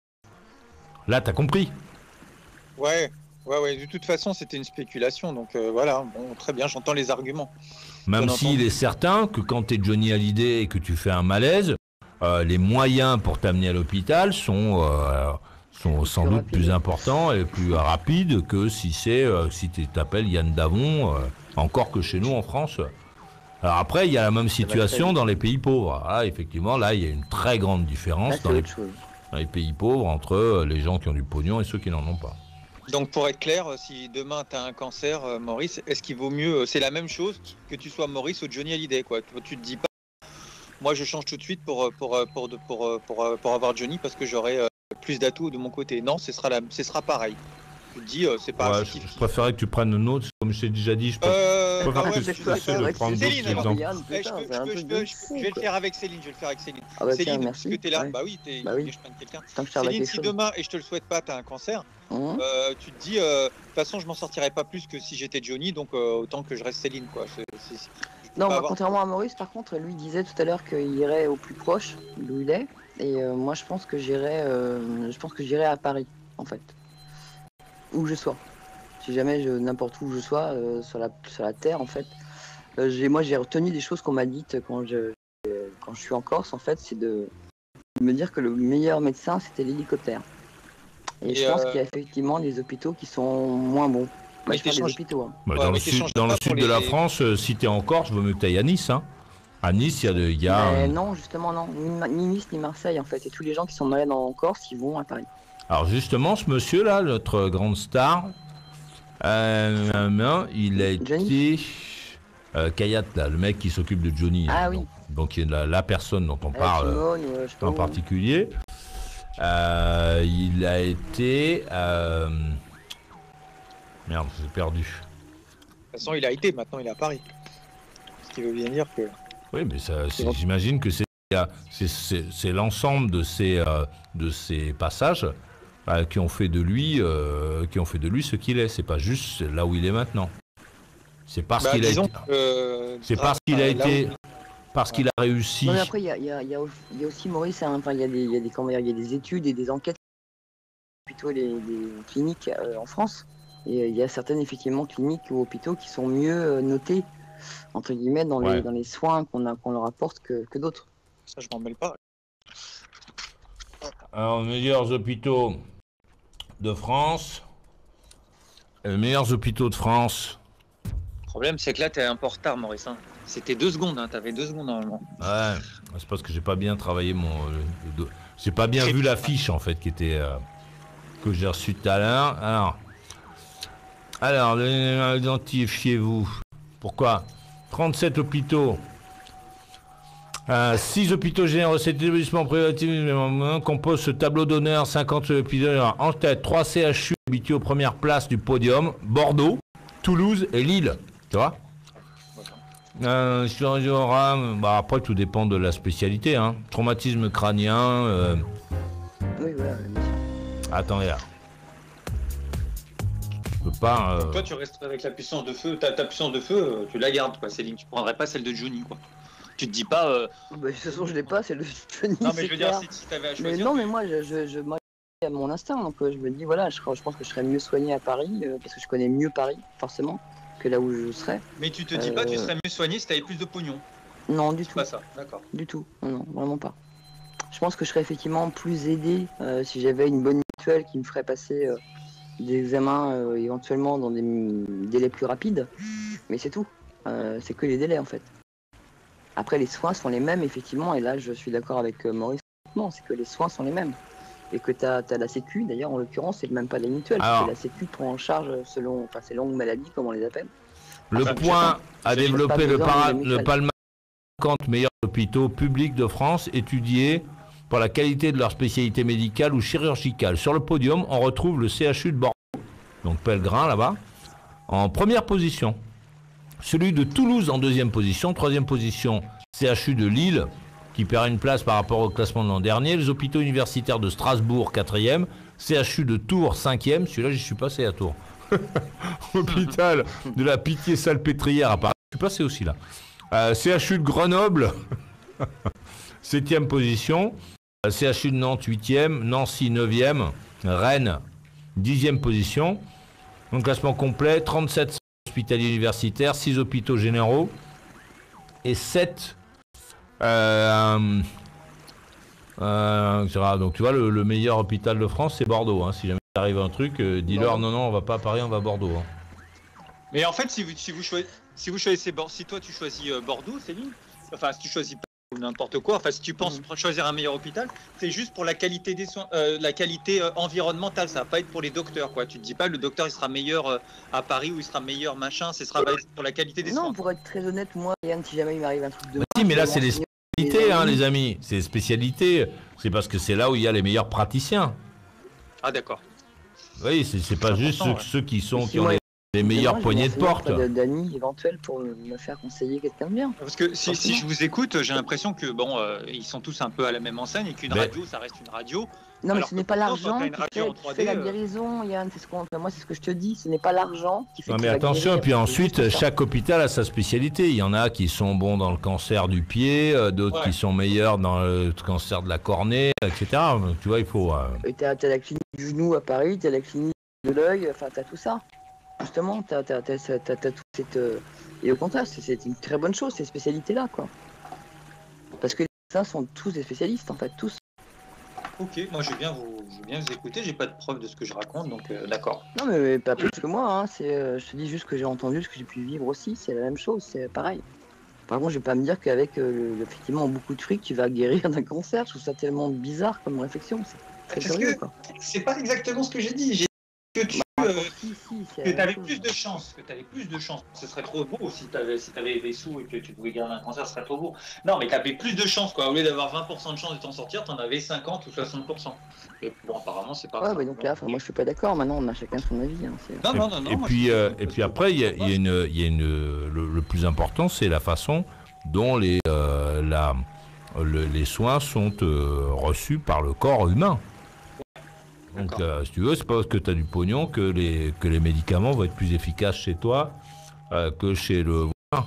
Là, t'as compris. Ouais, ouais, ouais. De toute façon, c'était une spéculation. Donc euh, voilà, bon, très bien, j'entends les arguments. Même Bien s'il entendu. est certain que quand tu es Johnny Hallyday et que tu fais un malaise, euh, les moyens pour t'amener à l'hôpital sont, euh, sont sans plus doute rapide. plus importants et plus rapides que si c'est euh, si tu t'appelles Yann Davon, euh, encore que chez nous en France. Alors après, il y a la même va très situation vite. dans les pays pauvres. Ah, effectivement, là, il y a une très grande Là, différence c'est dans les, autre chose. dans les pays pauvres entre euh, les gens qui ont du pognon et ceux qui n'en ont pas. Donc pour être clair, euh, si demain tu as un cancer, euh, Maurice, est-ce qu'il vaut mieux, euh, c'est la même chose que tu sois Maurice ou Johnny Hallyday, quoi. Tu, tu te dis pas, moi je change tout de suite pour, euh, pour, euh, pour, pour, pour, euh, pour, euh, pour avoir Johnny parce que j'aurai euh, plus d'atouts de mon côté. Non, ce sera, la, ce sera pareil. Tu te dis, euh, c'est pas Ouais, c'est je, kiff, je préférais que tu prennes une autre, comme je t'ai déjà dit. Je préfère- Euh, Je préfère bah que ouais, tu je sais essaies de pas. prendre Céline, d'autres alors, exemples. Yann, Eh, je, putain, peux, c'est je, un peux, truc je, de peux, je, fou, je vais le quoi. faire avec Céline, je vais le faire avec Céline. Ah bah tiens, Céline, merci. puisque tu es là, Ouais. bah oui, t'es, Bah oui. je prenne quelqu'un. Tant que je serve à Céline, quelque si chose. demain, et je te le souhaite pas, tu as un cancer, Hum. euh, tu te dis, euh, de toute façon, je m'en sortirais pas plus que si j'étais Johnny, donc euh, autant que je reste Céline, quoi. C'est- c'est- c'est- je peux Non, pas moi, avoir- contrairement à Maurice, par contre, lui disait tout à l'heure qu'il irait au plus proche d'où il est. Et euh, moi, je pense que j'irai, euh, je pense que j'irai à Paris, en fait, où je sois. Si jamais je n'importe où je sois euh, sur la sur la terre, en fait, euh, j'ai moi j'ai retenu des choses qu'on m'a dites quand je euh, quand je suis en Corse, en fait, c'est de me dire que le meilleur médecin c'était l'hélicoptère. Et, Et, je pense euh, qu'il y a effectivement des hôpitaux qui sont moins bons. Bah, Mais je parle des t'échanges- hôpitaux. Hein. Bah, Ouais, dans mais le tu sud, changes dans le pas pour sud de la les- France, euh, si t'es en Corse, vaut mieux que t'ailles à Nice. Hein. À Nice, il y a, de- il y a Mais un- non, justement non, ni, Ma- ni Nice ni Marseille en fait. Et tous les gens qui sont malades en Corse, ils vont à Paris. Alors justement, ce monsieur-là, notre grande star, euh, euh, il a Johnny été... Euh, Kayat, là, le mec qui s'occupe de Johnny. Ah hein, oui. donc, donc il est la, la personne dont on Avec parle Simone, ou, euh, je sais pas en où. particulier. Euh, il a été... euh, Merde, j'ai perdu. façon, il a été, maintenant il est à Paris. Ce qui veut bien dire que... Oui, mais ça, c'est- j'imagine que c'est c'est- c'est- c'est l'ensemble de ces, euh, de ces passages euh, qui ont fait de lui, euh, qui ont fait de lui ce qu'il est. C'est pas juste là où il est maintenant. C'est parce Bah, qu'il a disons été, que, euh, c'est grâce parce qu'il a à là où- été, parce qu'il a réussi. Non, mais après, il y a, il y, a, il y, a, il y a aussi, Maurice, hein, enfin, il y a des, il y a des, comment dire, il y a des études et des enquêtes, plutôt les, les cliniques euh, en France. Et euh, il y a certaines, effectivement, cliniques ou hôpitaux qui sont mieux euh, notés, entre guillemets, dans, Ouais. les, dans les soins qu'on a- qu'on leur apporte que, que d'autres. Ça, je m'en mêle pas. Alors, meilleurs hôpitaux de France. Les meilleurs hôpitaux de France. Le problème, c'est que là, t'es un peu en retard, Maurice. Hein. C'était deux secondes, hein. T'avais deux secondes normalement. Ouais, c'est parce que j'ai pas bien travaillé mon. euh, le- le- j'ai pas bien vu l'affiche en fait qui était euh, que j'ai reçue tout à l'heure. Alors, alors, le- identifiez-vous. Pourquoi trente-sept hôpitaux. Euh, six hôpitaux généraux, sept établissements privatifs euh, composent ce tableau d'honneur. cinquante hôpitaux en tête, trois C H U habitués aux premières places du podium. Bordeaux, Toulouse et Lille. Tu vois euh, chirurgie orale, bah après tout dépend de la spécialité. Hein. Traumatisme crânien. Euh... Oui, voilà. Attends, là. Je peux pas. Euh... Toi, tu restes avec la puissance de feu. Ta, ta puissance de feu, euh, tu la gardes, quoi. Céline, tu prendrais pas celle de Johnny, quoi. Tu te dis pas. Euh... Bah, de toute façon, je l'ai pas, c'est le Johnny. Non, mais c'est je veux dire, clair. si, si t'avais à Mais choisir. non, tu- mais moi, je, je, je moi, à mon instinct, donc euh, je me dis, voilà, je, je pense que je serais mieux soigné à Paris, euh, parce que je connais mieux Paris, forcément, que là où je serais. Mais tu te dis pas, tu Euh, serais mieux soigné si t'avais plus de pognon. Non, du C'est tout. pas ça, d'accord. Du tout, non, non, vraiment pas. Je pense que je serais effectivement plus aidé euh, si j'avais une bonne mutuelle qui me ferait passer euh, des examens euh, éventuellement dans des mm, délais plus rapides. Mais c'est tout. Euh, c'est que les délais en fait. Après, les soins sont les mêmes, effectivement, et là je suis d'accord avec euh, Maurice. Non, c'est que les soins sont les mêmes. Et que tu as, la Sécu, d'ailleurs, en l'occurrence, c'est même pas les mutuelles. Alors. Parce que la Sécu prend en charge selon enfin, ces longues maladies, comme on les appelle. Le Enfin, point a j'ai développé pas le, besoin para- de le mutuelle. palmarès des cinquante meilleurs hôpitaux publics de France étudiés pour la qualité de leur spécialité médicale ou chirurgicale. Sur le podium, on retrouve le C H U de Bordeaux, donc Pellegrin là-bas, en première position. Celui de Toulouse en deuxième position. Troisième position, C H U de Lille, qui perd une place par rapport au classement de l'an dernier. Les hôpitaux universitaires de Strasbourg, quatrième. C H U de Tours, cinquième. Celui-là, j'y suis passé à Tours. Hôpital de la Pitié-Salpêtrière à Paris. Je suis passé aussi là. Euh, C H U de Grenoble, septième position. Euh, C H U de Nantes, huitième. Nancy, neuvième. Rennes, dixième position. Donc classement complet, trente-sept centres hospitaliers universitaires, six hôpitaux généraux et sept... Euh, euh, et cetera. Donc tu vois, le, le meilleur hôpital de France, c'est Bordeaux. Hein. Si jamais il arrive un truc, euh, dis-leur non, non, on va pas à Paris, on va à Bordeaux. Hein. Mais en fait, si vous, si vous, choi- si vous choisissez Bordeaux, si toi tu choisis euh, Bordeaux, Céline, enfin si tu choisis pas ou n'importe quoi, enfin si tu penses Mhm. choisir un meilleur hôpital, c'est juste pour la qualité des soins, euh, la qualité euh, environnementale, ça va pas être pour les docteurs, quoi. Tu te dis pas le docteur il sera meilleur euh, à Paris ou il sera meilleur machin, ce sera pour la qualité des Non, soins. pour être très honnête, moi, Yann, si jamais il m'arrive un truc de. Bah si, mais là, je c'est vais les m'enseigner spécialités, hein, amis. les amis. C'est les spécialités. C'est parce que c'est là où il y a les meilleurs praticiens. Ah d'accord. Oui, c'est c'est pas C'est juste ceux, important, ouais. ceux qui sont Mais qui si ont moi, les, les meilleures Moi, je poignées vais de m'enseigner porte. auprès de- d'amis éventuels pour me faire conseiller quelqu'un de bien. Parce que si, si Forcément. je vous écoute, j'ai l'impression que bon, euh, ils sont tous un peu à la même enseigne et qu'une Mais- radio, ça reste une radio. Non, mais Alors ce que n'est pas pourtant, l'argent quand t'as une qui radio fait, en qui trois fait D, la euh, guérison, Yann. C'est ce qu'on. Enfin, moi, c'est ce que je te dis. Ce n'est pas l'argent qui fait. Non que mais tu vas attention, guérir, et puis c'est ensuite, juste ça. chaque hôpital a sa spécialité. Il y en a qui sont bons dans le cancer du pied, euh, d'autres Ouais. qui sont meilleurs dans le cancer de la cornée, et cetera. Donc, tu vois, il faut... euh, Et t'as t'as la clinique du genou à Paris, t'as la clinique de l'œil, enfin t'as tout ça. Justement, t'as t'as t'as t'as- t'as- t'as toute cette. euh, Et au contraire, c'est- c'est une très bonne chose, ces spécialités-là, quoi. Parce que les médecins sont tous des spécialistes, en fait, tous. Ok, moi je vais bien vous, je vais bien vous écouter. J'ai pas de preuve de ce que je raconte, donc euh, d'accord. Non, mais, mais pas plus que moi, hein. C'est, euh, je te dis juste que j'ai entendu, ce que j'ai pu vivre aussi, c'est la même chose, c'est pareil. Par contre, je vais pas me dire qu'avec euh, le- effectivement beaucoup de fric, tu vas guérir d'un cancer. Je trouve ça tellement bizarre comme réflexion. C'est très Parce curieux, que- quoi. C'est pas exactement ce que j'ai dit. J'ai dit que tu euh, Si, si, c'est que la tu avais même plus chose. de chance, que tu avais plus de chance. Ce serait trop beau si tu avais, si t'avais des sous et que tu pouvais garder un cancer, ce serait trop beau. Non, mais tu avais plus de chance, quoi. Au lieu d'avoir vingt pour cent de chance de t'en sortir, tu en avais cinquante ou soixante pour cent. Et bon, apparemment, c'est pas Ouais, ça. bah donc là, enfin, moi je suis pas d'accord. Maintenant, on a chacun son avis. Hein, c'est- Non, Et, non, non, non. et moi, puis, je suis euh, d'accord, et parce puis que- après, il y a, il y a une, il y a une, le, le plus important, c'est la façon dont les, euh, la, le- les soins sont euh, reçus par le corps humain. Donc, D'accord. euh, si tu veux, c'est pas parce que tu as du pognon que les, que les médicaments vont être plus efficaces chez toi euh, que chez le voisin.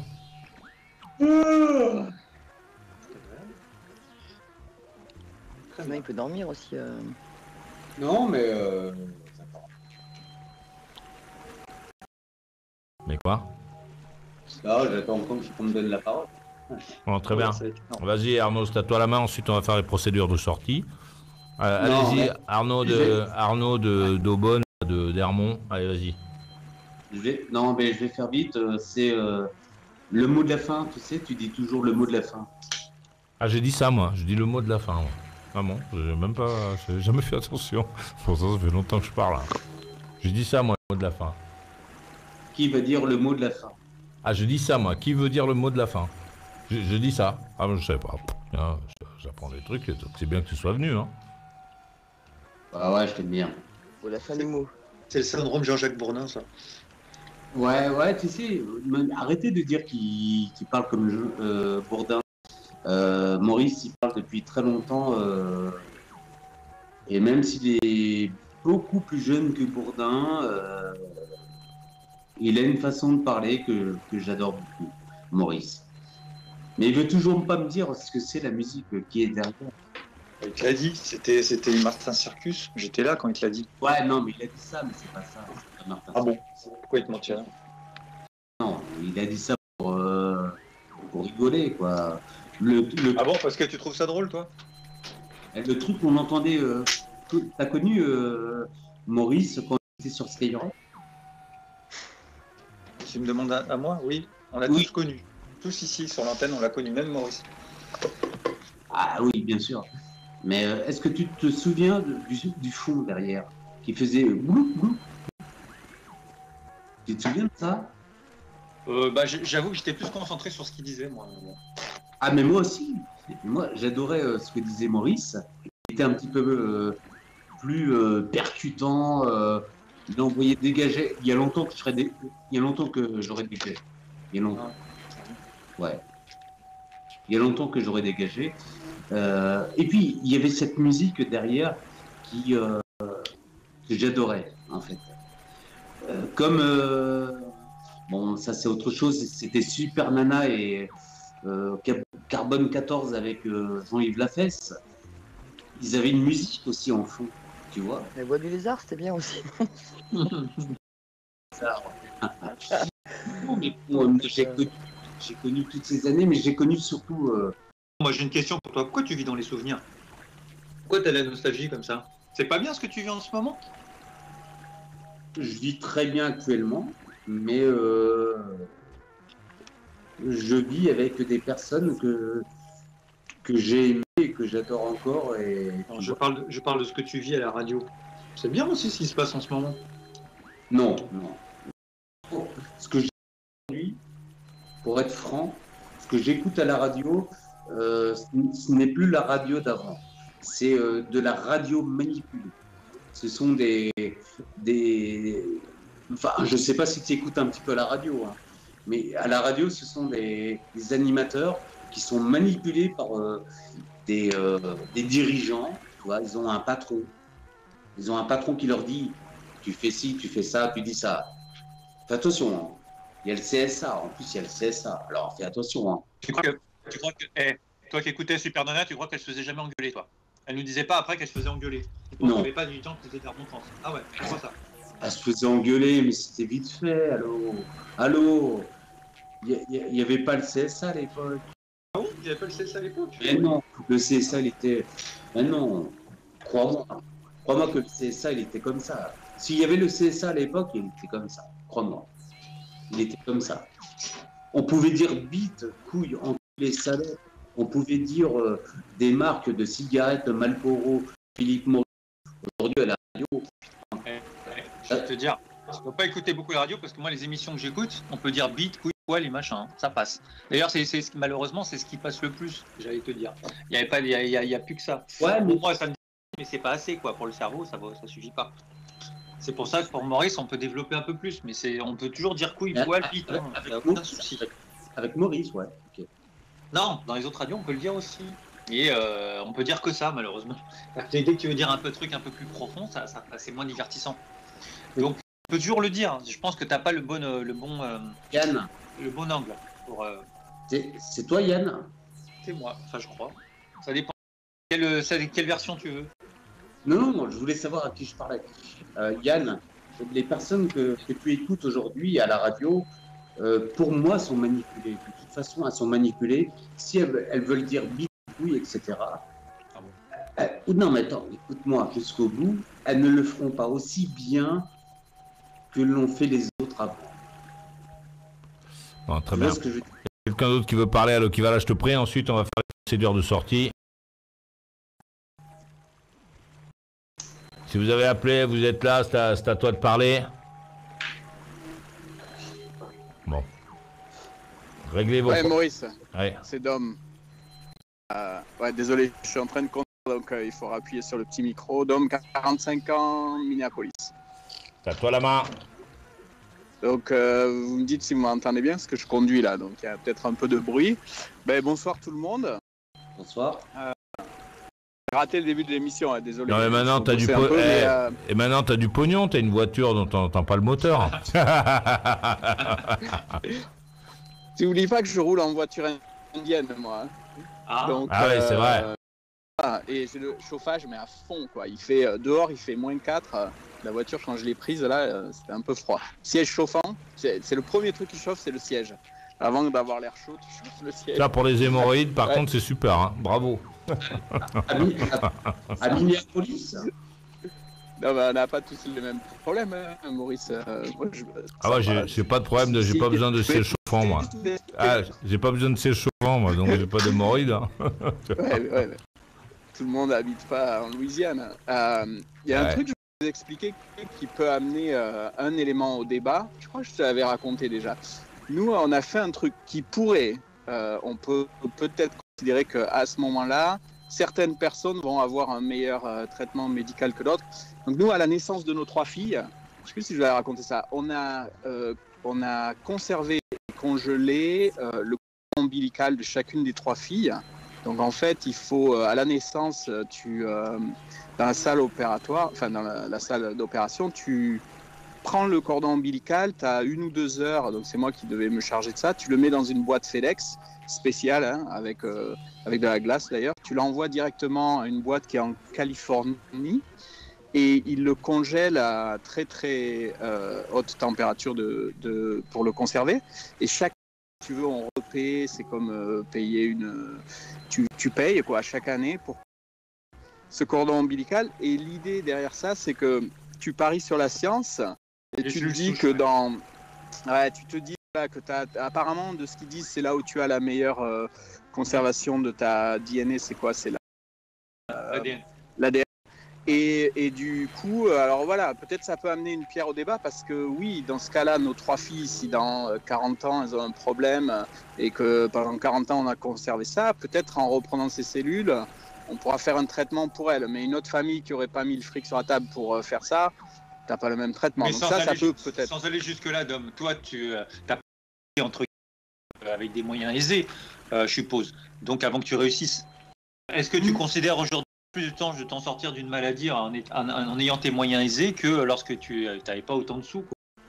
Très Sinon, bien. il peut dormir aussi. euh. Non, mais euh, j'attends. Mais quoi? Là, j'attends encore qu'on me donne la parole. Bon, très Ouais, bien. ça va être- non. Vas-y, Arnaud, c'est à toi la main. Ensuite, on va faire les procédures de sortie. Euh, Non, allez-y, mais- Arnaud je de vais- Arnaud de d'Aubonne, de d'Hermont. Allez, vas-y. Je vais... Non, mais je vais faire vite. euh, C'est euh, le mot de la fin. Tu sais, tu dis toujours le mot de la fin. Ah, j'ai dit ça, moi. J'ai dit le mot de la fin. Moi. Ah bon, j'ai même pas, j'ai jamais fait attention. Pour ça, ça fait longtemps que je parle. Hein. J'ai dit ça, moi, le mot de la fin. Qui va dire le mot de la fin? Ah, j'ai dit ça, moi. Qui veut dire le mot de la fin? Je, je dis ça. Ah, mais je sais pas. Ah, j'apprends des trucs. C'est bien que tu sois venu. Hein. Ah ouais, je t'aime bien. Faut la fin du mot. C'est le syndrome Jean-Jacques Bourdin, ça. Ouais, ouais, tu sais, euh, arrêtez de dire qu'il qu'il parle comme je- euh, Bourdin. Euh, Maurice, il parle depuis très longtemps. euh, et même s'il est beaucoup plus jeune que Bourdin, euh, il a une façon de parler que, que j'adore beaucoup, Maurice. Mais il veut toujours pas me dire ce que c'est la musique qui est derrière. Il te l'a dit, c'était, c'était Martin Circus. J'étais là quand il te l'a dit. Ouais, non, mais il a dit ça, mais c'est pas ça. C'est pas Martin. Ah bon? Pourquoi il te mentirait? Non, il a dit ça pour, euh, pour rigoler, quoi. Le, le, Ah bon, parce que tu trouves ça drôle, toi? le truc qu'on entendait, euh, que- t'as connu euh, Maurice quand il était sur Skyrock? Tu me demandes à, à moi? Oui, on a Oui. tous connu. Tous ici, sur l'antenne, on l'a connu, même Maurice. Ah oui, bien sûr. Mais euh, est-ce que tu te souviens de- du, du fond derrière, qui faisait euh, blou, blou? Tu te souviens de ça? Euh, bah, j'- j'avoue que j'étais plus concentré sur ce qu'il disait, moi. Ah, mais moi aussi. Moi, j'adorais euh, ce que disait Maurice. Il était un petit peu euh, plus euh, percutant. Euh, il envoyait dégager. Il y a longtemps que je serais dé- il y a longtemps que j'aurais dégagé. Il y a longtemps. Ouais. Il y a longtemps que j'aurais dégagé. Euh, et puis, il y avait cette musique derrière qui, euh, que j'adorais, en fait. Euh, comme, euh, bon, ça c'est autre chose, c'était Super Nana et euh, Cap- Carbone quatorze avec euh, Jean-Yves Lafesse. Ils avaient une musique aussi en fond, tu vois. La voix du lézard, c'était bien aussi. Ça, non, mais bon, j'ai connu, j'ai connu toutes ces années, mais j'ai connu surtout. euh, Moi, j'ai une question pour toi. Pourquoi tu vis dans les souvenirs? Pourquoi t'as la nostalgie comme ça? C'est pas bien ce que tu vis en ce moment? je vis très bien actuellement, mais euh, je vis avec des personnes que, que j'ai aimées et que j'adore encore. Et, Alors, je, parle de, je parle de ce que tu vis à la radio. C'est bien aussi ce qui se passe en ce moment. Non, non. Ce que j'ai aujourd'hui, pour être franc, ce que j'écoute à la radio, euh, ce ce n'est plus la radio d'avant. C'est euh, de la radio manipulée. Ce sont des, des... Enfin, je ne sais pas si tu écoutes un petit peu la radio, hein, mais à la radio, ce sont des, des animateurs qui sont manipulés par euh, des, euh, des dirigeants. Tu vois, ils ont un patron. Ils ont un patron qui leur dit tu fais ci, tu fais ça, tu dis ça. Fais attention, hein. Il y a le C S A, en plus il y a le C S A, alors fais attention. Hein. Tu crois que, tu crois que eh, toi qui écoutais Super Nana, tu crois qu'elle se faisait jamais engueuler, toi? Elle nous disait pas après qu'elle se faisait engueuler. Tu penses Non. qu'il n'y avait pas du temps que c'était de la remontance. Ah ouais, je vois ça. Elle se faisait engueuler, mais c'était vite fait, allô. Allô. Il n'y avait pas le C S A à l'époque. Ah oui, il n'y avait pas le C S A à l'époque. Mais non, le C S A, il était. Mais non, crois-moi. Crois-moi que le C S A, il était comme ça. S'il y avait le C S A à l'époque, il était comme ça. Crois-moi. Il était comme ça. On pouvait dire bite, couille, en les salons. On pouvait dire euh, des marques de cigarettes Marlboro, Philippe Morris. Aujourd'hui, à la radio, Eh, eh, je vais te dire, je ne peux pas écouter beaucoup la radio parce que moi, les émissions que j'écoute, on peut dire bite, couille, poil et machin, hein, ça passe. D'ailleurs, c'est, c'est, malheureusement, c'est ce qui passe le plus, j'allais te dire. Il n'y avait pas, il y a, il y a, il y a plus que ça. Ouais, mais pour moi, ça me dit, mais c'est pas assez, quoi. Pour le cerveau, ça ne suffit pas. C'est pour ça que pour Maurice, on peut développer un peu plus, mais c'est, on peut toujours dire couille, poil, bite, avec, hein, avec, aucun Maurice, souci. avec, avec Maurice, ouais. Okay. Non, dans les autres radios, on peut le dire aussi. Et euh, on peut dire que ça, malheureusement. Dès que tu veux dire un peu de truc un peu plus profond, ça, ça, c'est moins divertissant. Donc, on peut toujours le dire. Je pense que tu n'as pas le bon, le bon, euh, Yann, le bon angle. Pour, euh... c'est, c'est toi, Yann? C'est moi, enfin, je crois. Ça dépend. Quelle, quelle version tu veux? Non, non, je voulais savoir à qui je parlais. Euh, Yann, les personnes que, que tu écoutes aujourd'hui à la radio, euh, pour moi, sont manipulées. De toute façon, elles sont manipulées. Si elles, elles veulent dire bite, couille, et cetera. Ah bon. Euh, non, mais attends, écoute-moi jusqu'au bout. Elles ne le feront pas aussi bien que l'ont fait les autres avant. Bon, très tu bien. vois ce que je veux dire? Quelqu'un d'autre qui veut parler? Alors, qui va là, je te prie. Ensuite, on va faire la procédure de sortie. Si vous avez appelé, vous êtes là, c'est à, c'est à toi de parler. Bon. Réglez vos... Ouais, Maurice, Ouais. c'est Dom. Euh, ouais, désolé, je suis en train de conduire, donc euh, il faudra appuyer sur le petit micro. Dom, quarante-cinq ans, Minneapolis. C'est à toi la main. Donc, euh, vous me dites si vous m'entendez bien, parce que je conduis là, donc il y a peut-être un peu de bruit. Ben, bonsoir tout le monde. Bonsoir. Euh, j'ai raté le début de l'émission, hein, désolé. Non mais maintenant t'as du po- peu, eh, mais, euh... et maintenant t'as du pognon, t'as une voiture dont t'entends pas le moteur. Tu n'oublies pas que je roule en voiture indienne, moi. Hein. Ah, Donc, ah ouais, c'est vrai. Euh, ah, et j'ai le chauffage, mais à fond, quoi. Il fait, euh, dehors, il fait moins quatre. Euh, la voiture, quand je l'ai prise, là, euh, c'était un peu froid. Siège chauffant, c'est, c'est le premier truc qui chauffe, c'est le siège. Avant d'avoir l'air chaud, tu chauffes le siège. Ça pour les hémorroïdes, par ouais. contre, c'est super, hein. Bravo. À, à, à Minneapolis. Non, bah, on n'a pas tous les mêmes problèmes, hein, Maurice. Euh, moi, je, ah ouais, j'ai, j'ai pas de problème, de, j'ai pas besoin de siège chauffant, moi. Ah, j'ai pas besoin de siège chauffant, moi, donc j'ai pas d'hémorroïdes. Hein. ouais, ouais, ouais. Tout le monde n'habite pas en Louisiane. Il euh, y a ouais. un truc que je vais vous expliquer qui peut amener euh, un élément au débat. Je crois que je te l'avais raconté déjà. Nous, on a fait un truc qui pourrait, euh, on peut peut-être considérer qu'à ce moment-là, certaines personnes vont avoir un meilleur euh, traitement médical que d'autres. Donc nous, à la naissance de nos trois filles, je ne sais plus si je vais raconter ça, on a, euh, on a conservé et congelé euh, le cordon ombilical de chacune des trois filles. Donc en fait, il faut, euh, à la naissance, tu, euh, dans la salle opératoire, enfin dans la, la salle d'opération, tu prends le cordon ombilical, tu as une ou deux heures, donc c'est moi qui devais me charger de ça, tu le mets dans une boîte FedEx spéciale, hein, avec, euh, avec de la glace d'ailleurs, tu l'envoies directement à une boîte qui est en Californie, et il le congèle à très très euh, haute température de, de, pour le conserver. Et chaque fois que tu veux, on repaie, c'est comme euh, payer une... Tu, tu payes quoi, chaque année pour ce cordon ombilical. Et l'idée derrière ça, c'est que tu paries sur la science et, et tu te dis que dans... Ouais, tu te dis là, que t'as... apparemment, de ce qu'ils disent, c'est là où tu as la meilleure euh, conservation de ta D N A. C'est quoi? C'est la... euh, l'A D N. L'A D N. Et, et du coup, alors voilà, peut-être ça peut amener une pierre au débat parce que oui, dans ce cas-là, nos trois filles, si dans quarante ans, elles ont un problème et que pendant quarante ans, on a conservé ça, peut-être en reprenant ces cellules, on pourra faire un traitement pour elles. Mais une autre famille qui n'aurait pas mis le fric sur la table pour faire ça, t'as pas le même traitement. Mais donc sans ça, ça peut ju- peut-être... Sans aller jusque-là, Dom, toi, tu euh, as entre avec des moyens aisés, euh, je suppose. Donc avant que tu réussisses, est-ce que tu mmh. considères aujourd'hui plus de temps de t'en sortir d'une maladie en, en, en ayant tes moyens aisés que lorsque tu n'avais pas autant de sous, quoi.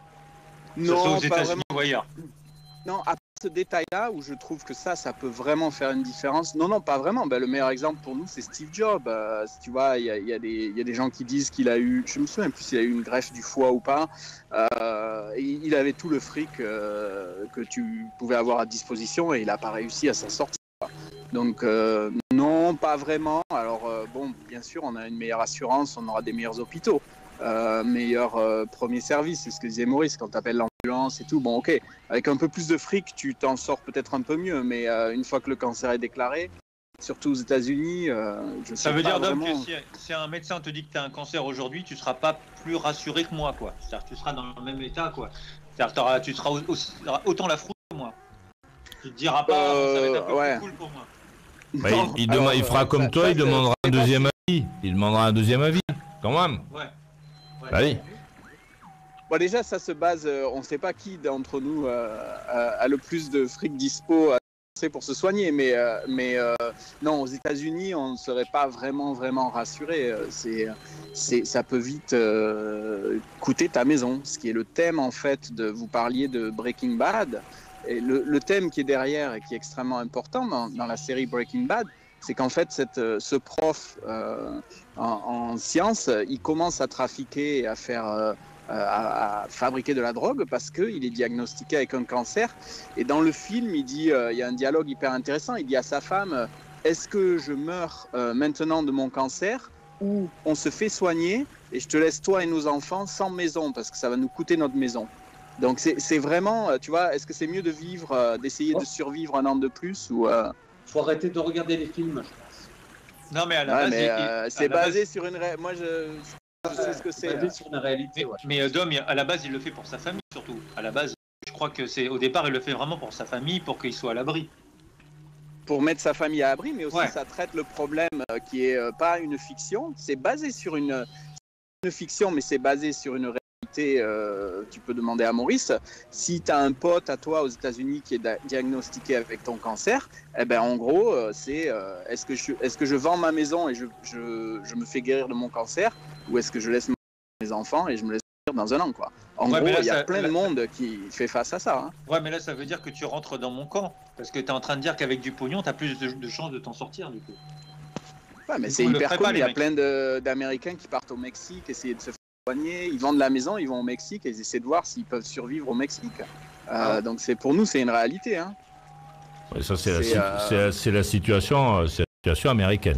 Non, aux pas États-Unis vraiment. Ou ailleurs. Non, à part ce détail-là où je trouve que ça, ça peut vraiment faire une différence. Non, non, pas vraiment. Ben, le meilleur exemple pour nous, c'est Steve Jobs. Euh, tu vois, il y, y, y a des gens qui disent qu'il a eu, je me souviens plus s'il a eu une greffe du foie ou pas. Euh, il avait tout le fric euh, que tu pouvais avoir à disposition et il n'a pas réussi à s'en sortir. Donc euh, non, pas vraiment. Alors euh, bon, bien sûr, on a une meilleure assurance, on aura des meilleurs hôpitaux, euh, meilleur euh, premier service, c'est ce que disait Maurice, quand tu appelles l'ambulance et tout. Bon, ok, avec un peu plus de fric, tu t'en sors peut-être un peu mieux, mais euh, une fois que le cancer est déclaré, surtout aux États-Unis. Euh, je Ça sais veut pas dire, Dom, vraiment... que si, si un médecin te dit que tu as un cancer aujourd'hui, tu ne seras pas plus rassuré que moi, quoi. C'est-à-dire que tu seras dans le même état, quoi. C'est-à-dire que t'auras- tu seras aussi, autant la frousse que moi. Tu te diras pas, Euh, ça va être un peu ouais. plus cool pour moi. Bah, Non, il, il, alors, dema- il fera euh, comme ça- toi, ça, il c'est- demandera un c'est pas deuxième si- avis. Il demandera un deuxième avis, quand même. Ouais. Ouais. Bah oui. Bon, déjà, ça se base, euh, on ne sait pas qui d'entre nous euh, a, a le plus de fric dispo à dépenser pour se soigner, mais, euh, mais euh, non, aux États-Unis, on ne serait pas vraiment, vraiment rassuré. Euh, C'est, c'est, ça peut vite euh, coûter ta maison, ce qui est le thème, en fait, de vous parliez de Breaking Bad. Et le, le thème qui est derrière et qui est extrêmement important dans, dans la série Breaking Bad, c'est qu'en fait, cette, ce prof euh, en, en sciences, il commence à trafiquer et à faire... Euh, À, à fabriquer de la drogue parce qu'il est diagnostiqué avec un cancer. Et dans le film, il dit, euh, il y a un dialogue hyper intéressant, il dit à sa femme, euh, est-ce que je meurs euh, maintenant de mon cancer ou on se fait soigner et je te laisse toi et nos enfants sans maison parce que ça va nous coûter notre maison. Donc c'est, c'est vraiment, euh, tu vois, est-ce que c'est mieux de vivre, euh, d'essayer Oh. de survivre un an de plus ou... Euh... Faut arrêter de regarder les films, je pense. Non, mais à la Ouais, base, mais il- euh, à c'est la base- basé sur une... Ré... Moi, je... je sais ce que c'est. Basé hein. sur une réalité, Mais, ouais. mais euh, Dom, il- à la base, il le fait pour sa famille, surtout. À la base, je crois que c'est au départ, il le fait vraiment pour sa famille, pour qu'il soit à l'abri. Pour mettre sa famille à abri, mais aussi Ouais. ça traite le problème euh, qui est euh, pas une fiction. C'est basé sur une, une fiction, mais c'est basé sur une réalité. Euh, tu peux demander à Maurice. Si tu as un pote à toi aux États-Unis qui est da- diagnostiqué avec ton cancer, eh ben en gros, euh, c'est euh, est-ce que je est-ce que je vends ma maison et je, je, je me fais guérir de mon cancer, ou est-ce que je laisse mes enfants et je me laisse guérir dans un an, quoi. En Ouais, gros, mais là, il y a ça- plein là- de monde qui fait face à ça. Hein. Ouais, mais là, ça veut dire que tu rentres dans mon camp. Parce que tu es en train de dire qu'avec du pognon, tu as plus de, de chances de t'en sortir, du coup. Ouais, mais Du c'est coup, on le hyper ferait cool. pas, Il les y a mecs. plein de- d'Américains qui partent au Mexique, essayer de se faire soigner. Ils vendent la maison, ils vont au Mexique et ils essaient de voir s'ils peuvent survivre au Mexique. Euh, Ah. Donc c'est pour nous, c'est une réalité. Hein. Ouais, ça, c'est la, C'est, si- euh, c'est la- c'est la situation, euh, c'est la situation américaine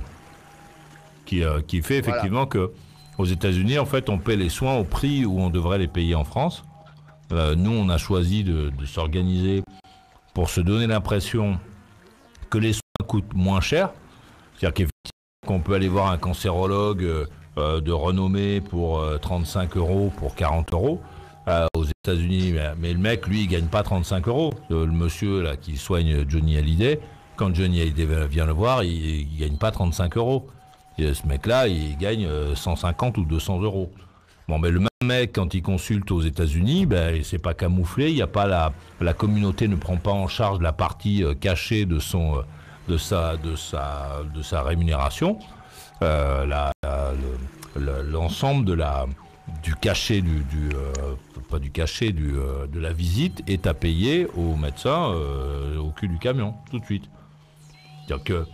qui, euh, qui fait effectivement que aux États-Unis, en fait, on paie les soins au prix où on devrait les payer en France. Euh, nous, on a choisi de, de s'organiser pour se donner l'impression que les soins coûtent moins cher. C'est-à-dire qu'effectivement, qu'on peut aller voir un cancérologue euh, euh, de renommée pour euh, trente-cinq euros, pour quarante euros. Euh, aux États-Unis, mais, mais le mec, lui, il gagne pas trente-cinq euros. Euh, le monsieur là qui soigne Johnny Hallyday, quand Johnny Hallyday vient le voir, il, il gagne pas trente-cinq euros. Et ce mec-là, il gagne euh, cent cinquante ou deux cents euros. Bon, ben le même mec, quand il consulte aux États-Unis, ben c'est pas camouflé. Il y a pas la la communauté ne prend pas en charge la partie euh, cachée de son euh, de sa de sa de sa rémunération. Euh, la, la- le- le- l'ensemble de la du cachet du, du euh, pas du cachet du euh, de la visite est à payer au médecin euh, au cul du camion tout de suite. C'est-à-dire que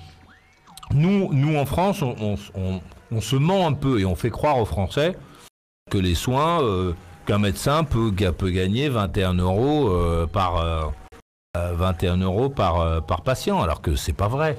nous nous en France on, on, on, on se ment un peu et on fait croire aux Français que les soins euh, qu'un médecin peut ga- peut gagner vingt et un euros euh, par euh, euh, vingt et un euros par euh, par patient alors que c'est pas vrai.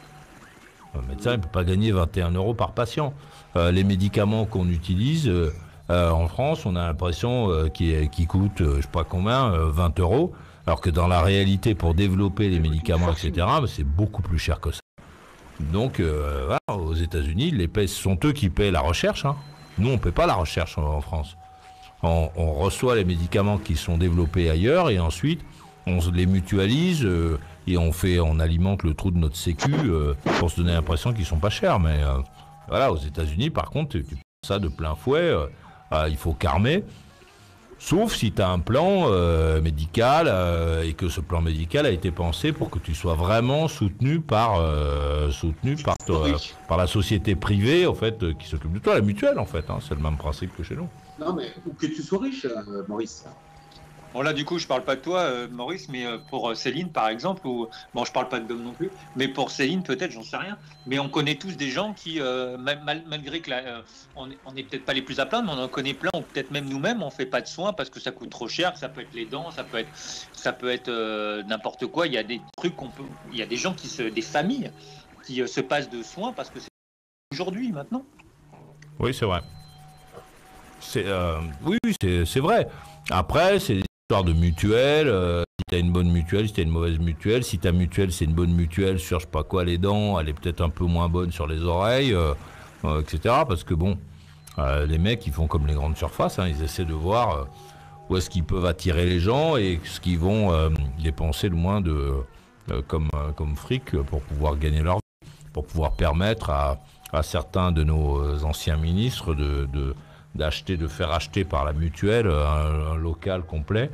Un médecin ne peut pas gagner vingt et un euros par patient. Euh, les médicaments qu'on utilise euh, euh, en France, on a l'impression euh, qu'ils qu'ils coûtent, euh, je sais pas combien, euh, vingt euros, alors que dans la réalité, pour développer les médicaments, et cetera, bah, c'est beaucoup plus cher que ça. Donc, euh, voilà, aux États-Unis, les paient, ce sont eux qui paient la recherche. Hein. Nous, on ne paie pas la recherche en, en France. On, on reçoit les médicaments qui sont développés ailleurs et ensuite, on se les mutualise. Euh, et on fait, on alimente le trou de notre sécu euh, pour se donner l'impression qu'ils sont pas chers. Mais euh, voilà, aux États-Unis, par contre, tu, tu prends ça de plein fouet. Euh, euh, il faut carmer. Sauf si tu as un plan euh, médical euh, et que ce plan médical a été pensé pour que tu sois vraiment soutenu par euh, soutenu par, toi, Oui. par la société privée en fait euh, qui s'occupe de toi, la mutuelle en fait. Hein, c'est le même principe que chez nous. Non, mais ou que tu sois riche, euh, Maurice. Bon, là, du coup, je parle pas de toi, euh, Maurice, mais euh, pour euh, Céline, par exemple, ou bon, je parle pas de Dom non plus, mais pour Céline, peut-être, j'en sais rien. Mais on connaît tous des gens qui, euh, mal- mal- malgré que là, euh, on est- on n'est peut-être pas les plus à plaindre, mais on en connaît plein, ou peut-être même nous-mêmes, on fait pas de soins parce que ça coûte trop cher, que ça peut être les dents, ça peut être, ça peut être euh, n'importe quoi. Il y a des trucs qu'on peut, il y a des gens qui se, des familles qui euh, se passent de soins parce que c'est aujourd'hui, maintenant. Oui, c'est vrai. C'est euh, oui, oui, c'est c'est vrai. Après, c'est histoire de mutuelle. Euh, si tu as une bonne mutuelle, si tu as une mauvaise mutuelle. Si ta mutuelle, c'est une bonne mutuelle sur, je sais pas quoi, les dents, elle est peut-être un peu moins bonne sur les oreilles, euh, euh, et cetera. Parce que bon, euh, les mecs, ils font comme les grandes surfaces. Hein, ils essaient de voir euh, où est-ce qu'ils peuvent attirer les gens et ce qu'ils vont euh, dépenser le moins de, euh, comme, euh, comme fric pour pouvoir gagner leur vie, pour pouvoir permettre à, à certains de nos anciens ministres de... de d'acheter, de faire acheter par la mutuelle un, un local complet.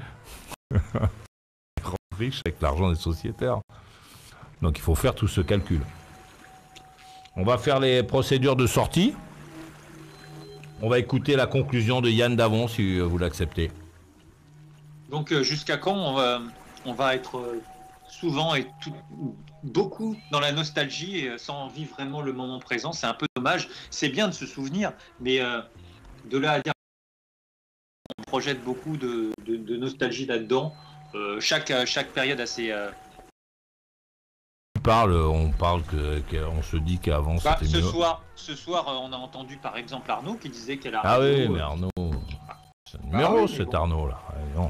Riche avec l'argent des sociétaires. Donc il faut faire tout ce calcul. On va faire les procédures de sortie. On va écouter la conclusion de Yann Davon, si vous l'acceptez. Donc euh, jusqu'à quand on va, on va être euh, souvent et tout, beaucoup dans la nostalgie et, euh, sans vivre vraiment le moment présent. C'est un peu dommage. C'est bien de se souvenir, mais euh, de là à dire on projette beaucoup de, de, de nostalgie là-dedans. Euh, chaque, chaque période a ses... Euh... On parle, on parle que, qu'on se dit qu'avant bah, c'était ce mieux. Soir, ce soir, on a entendu par exemple Arnaud qui disait qu'elle a... Ah radio, oui, mais euh... Arnaud... C'est un numéro, ah oui, cet bon. Arnaud, là. Allez, non.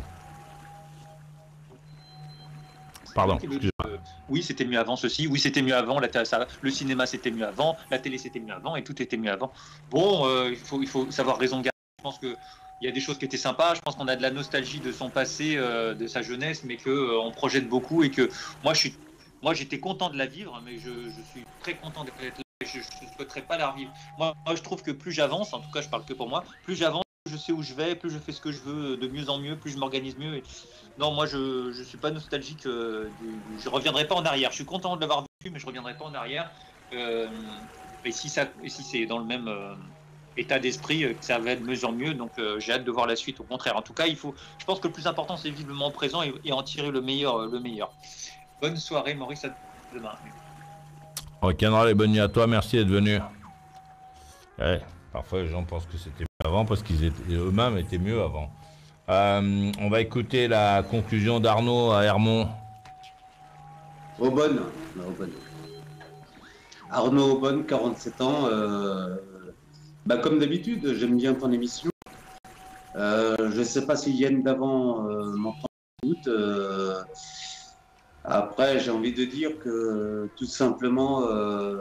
Pardon, excusez-moi. Euh, oui, c'était mieux avant ceci, oui, c'était mieux avant, la ça, le cinéma c'était mieux avant, la télé c'était mieux avant, et tout était mieux avant. Bon, euh, il, faut, il faut savoir raison garder. Je pense qu'il y a des choses qui étaient sympas, je pense qu'on a de la nostalgie de son passé, euh, de sa jeunesse, mais qu'on euh, projette beaucoup, et que moi, je suis, moi j'étais content de la vivre, mais je, je suis très content d'être là, je ne souhaiterais pas la revivre. Moi, moi, je trouve que plus j'avance, en tout cas je parle que pour moi, plus j'avance, plus je sais où je vais, plus je fais ce que je veux de mieux en mieux, plus je m'organise mieux. Et... Non, moi je ne suis pas nostalgique, euh, du... je ne reviendrai pas en arrière. Je suis content de l'avoir vécu, mais je ne reviendrai pas en arrière. Euh, et si, ça... si c'est dans le même euh, état d'esprit, euh, ça va être de mieux en mieux, donc euh, j'ai hâte de voir la suite. Au contraire, en tout cas, il faut... je pense que le plus important, c'est vivre le moment présent et, et en tirer le meilleur, euh, le meilleur. Bonne soirée, Maurice, à demain. Rock'n'roll et bonne nuit à toi, merci d'être venu. Ouais, parfois les gens pensent que c'était mieux avant parce qu'ils étaient eux-mêmes étaient mieux avant. Euh, on va écouter la conclusion d'Arnaud à Hermont. Aubonne. Aubonne. Arnaud Aubonne, quarante-sept ans. Euh, bah comme d'habitude, j'aime bien ton émission. Euh, je ne sais pas si Yann d'avant euh, m'entend tout. Euh, après, j'ai envie de dire que tout simplement, euh,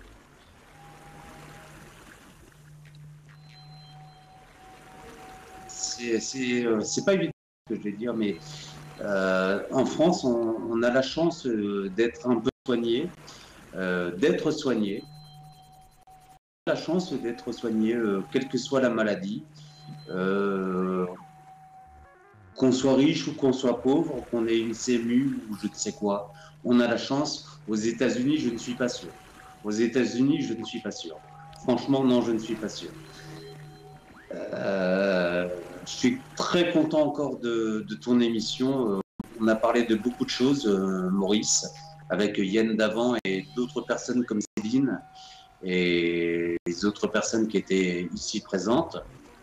c'est, c'est, c'est pas évident ce que je vais dire, mais euh, en France, on, on a la chance d'être un peu soigné, euh, d'être soigné. On a la chance d'être soigné, euh, quelle que soit la maladie. Euh, Qu'on soit riche ou qu'on soit pauvre, qu'on ait une C M U ou je ne sais quoi, on a la chance. Aux États-Unis, je ne suis pas sûr. Aux États-Unis, je ne suis pas sûr. Franchement, non, je ne suis pas sûr. Euh, je suis très content encore de, de ton émission. On a parlé de beaucoup de choses, euh, Maurice, avec Yann d'avant et d'autres personnes comme Céline et les autres personnes qui étaient ici présentes.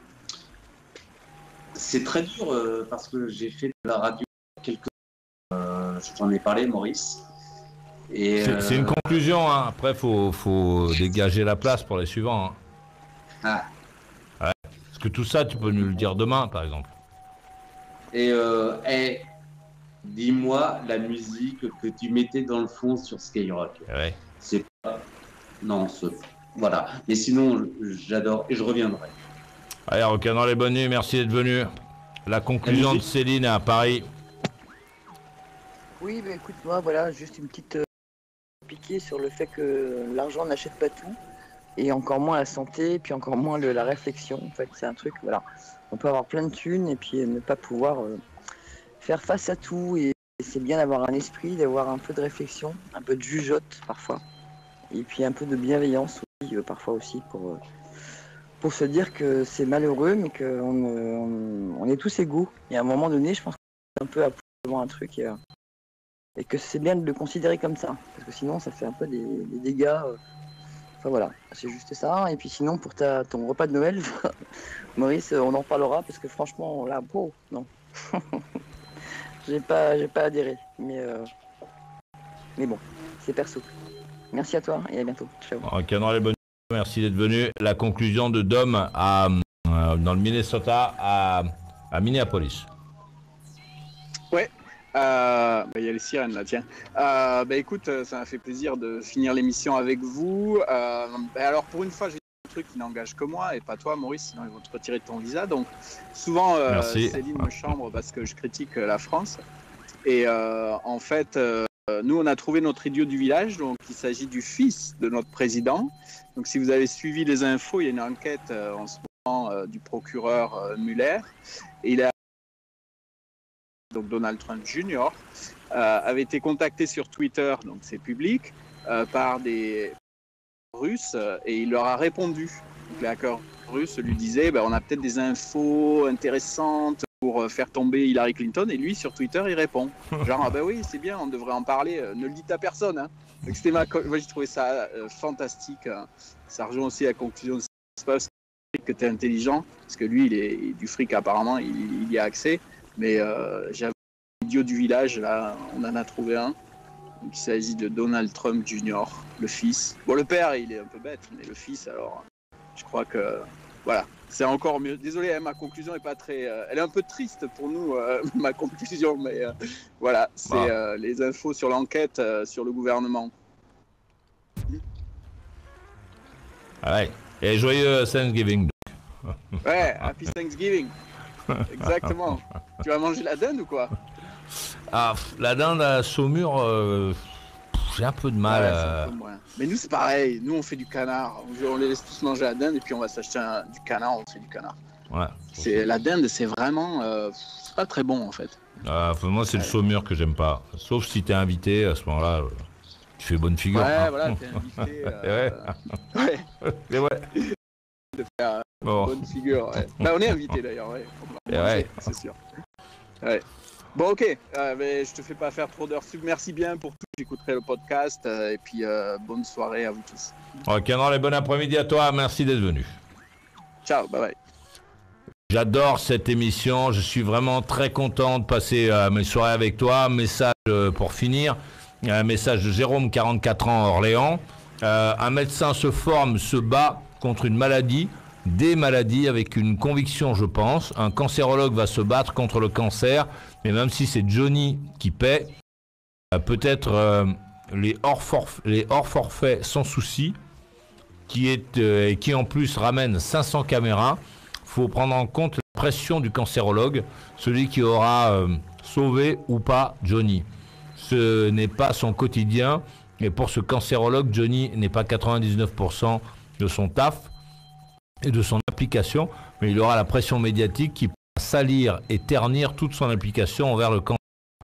C'est très dur euh, parce que j'ai fait de la radio quelques euh, je t'en ai parlé, Maurice. Et, c'est, euh... c'est une conclusion, hein. Après il faut, faut dégager la place pour les suivants. Hein. Ah. Ouais. Parce que tout ça, tu peux nous le dire demain, par exemple. Et, euh, et dis-moi la musique que tu mettais dans le fond sur Skyrock. Ouais. C'est pas... Non, c'est... voilà. Mais sinon, j'adore et je reviendrai. Allez, Rock'n'roll les bonnes nuits, merci d'être venu. La conclusion de Céline à Paris. Oui, bah, écoute, moi, voilà, juste une petite euh, piquée sur le fait que l'argent n'achète pas tout, et encore moins la santé, et puis encore moins le, la réflexion. En fait, c'est un truc, voilà. On peut avoir plein de thunes, et puis ne pas pouvoir euh, faire face à tout, et, et c'est bien d'avoir un esprit, d'avoir un peu de réflexion, un peu de jugeote, parfois, et puis un peu de bienveillance aussi, euh, parfois aussi, pour... Euh, pour se dire que c'est malheureux, mais qu'on on, on est tous égaux. Et à un moment donné, je pense qu'on est un peu à devant un truc et, et que c'est bien de le considérer comme ça, parce que sinon ça fait un peu des, des dégâts. Euh, enfin voilà, c'est juste ça. Et puis sinon, pour ta, ton repas de Noël, Maurice, on en parlera, parce que franchement, là, oh, non. j'ai pas, j'ai pas adhéré, mais, euh, mais bon, c'est perso. Merci à toi et à bientôt. Ciao. Rock'n'roll les bonnes nuits, merci d'être venu. La conclusion de Dom à, euh, dans le Minnesota à, à Minneapolis. Euh, bah, il y a les sirènes là, tiens. Euh, bah, écoute, ça m'a fait plaisir de finir l'émission avec vous. Euh, bah, alors pour une fois, j'ai un truc qui n'engage que moi et pas toi, Maurice, sinon ils vont te retirer de ton visa. Donc souvent, euh, Céline me chambre parce que je critique la France. Et euh, en fait, euh, nous, on a trouvé notre idiot du village. Donc il s'agit du fils de notre président. Donc si vous avez suivi les infos, il y a une enquête euh, en ce moment euh, du procureur euh, Mueller. Et il a donc Donald Trump junior, euh, avait été contacté sur Twitter, donc c'est public, euh, par des Russes euh, et il leur a répondu. Donc, les hackers russes lui disaient bah, on a peut-être des infos intéressantes pour euh, faire tomber Hillary Clinton, et lui sur Twitter il répond genre ah ben bah oui c'est bien, on devrait en parler, euh, ne le dites à personne. Hein. Donc, c'était ma... Moi j'ai trouvé ça euh, fantastique, hein. Ça rejoint aussi la conclusion de c'est pas parce que tu es intelligent, parce que lui il est du fric apparemment, il, il y a accès. Mais euh, j'avoue, l'idiot du village, là, on en a trouvé un. Donc, il s'agit de Donald Trump junior, le fils. Bon, le père, il est un peu bête, mais le fils, alors, je crois que, voilà, c'est encore mieux. Désolé, hein, ma conclusion est pas très... Euh, elle est un peu triste pour nous, euh, ma conclusion, mais euh, voilà, c'est wow. euh, les infos sur l'enquête euh, sur le gouvernement. Ouais, et joyeux Thanksgiving. Ouais, Happy Thanksgiving. Exactement. Tu vas manger la dinde ou quoi? Ah, la dinde à Saumur, euh, j'ai un peu de mal. Ouais, euh... un peu moins. Mais nous, c'est pareil. Nous, on fait du canard. On les laisse tous manger la dinde et puis on va s'acheter un... du canard. On fait du canard. Ouais. C'est... La dinde, c'est vraiment. Euh... C'est pas très bon en fait. Euh, moi, c'est ouais. le Saumur que j'aime pas. Sauf si t'es invité à ce moment-là. Euh... Tu fais bonne figure. Ouais, hein. voilà, t'es invité. Euh... ouais. ouais. ouais. De faire bon. Bonne figure. Ouais. Bah, on est invité d'ailleurs, ouais. On va ouais. C'est sûr. Ouais. Bon, ok. Euh, mais je te fais pas faire trop d'heures sub. Merci bien pour tout. J'écouterai le podcast euh, et puis euh, bonne soirée à vous tous. Ok, non, les bon après-midi à toi. Merci d'être venu. Ciao, bye bye. J'adore cette émission. Je suis vraiment très content de passer euh, mes soirées avec toi. Message euh, pour finir. Un message de Jérôme, quarante-quatre ans, Orléans. Euh, un médecin se forme, se bat contre une maladie, des maladies avec une conviction, je pense. Un cancérologue va se battre contre le cancer, mais même si c'est Johnny qui paie, euh, peut-être euh, les hors forfaits, les hors forfaits sans souci, qui est euh, et qui en plus ramène cinq cents caméras. Faut prendre en compte la pression du cancérologue, celui qui aura euh, sauvé ou pas Johnny. Ce n'est pas son quotidien, et pour ce cancérologue, Johnny n'est pas quatre-vingt-dix-neuf pour cent de son taf et de son application, mais il aura la pression médiatique qui pourra salir et ternir toute son application envers le cancer.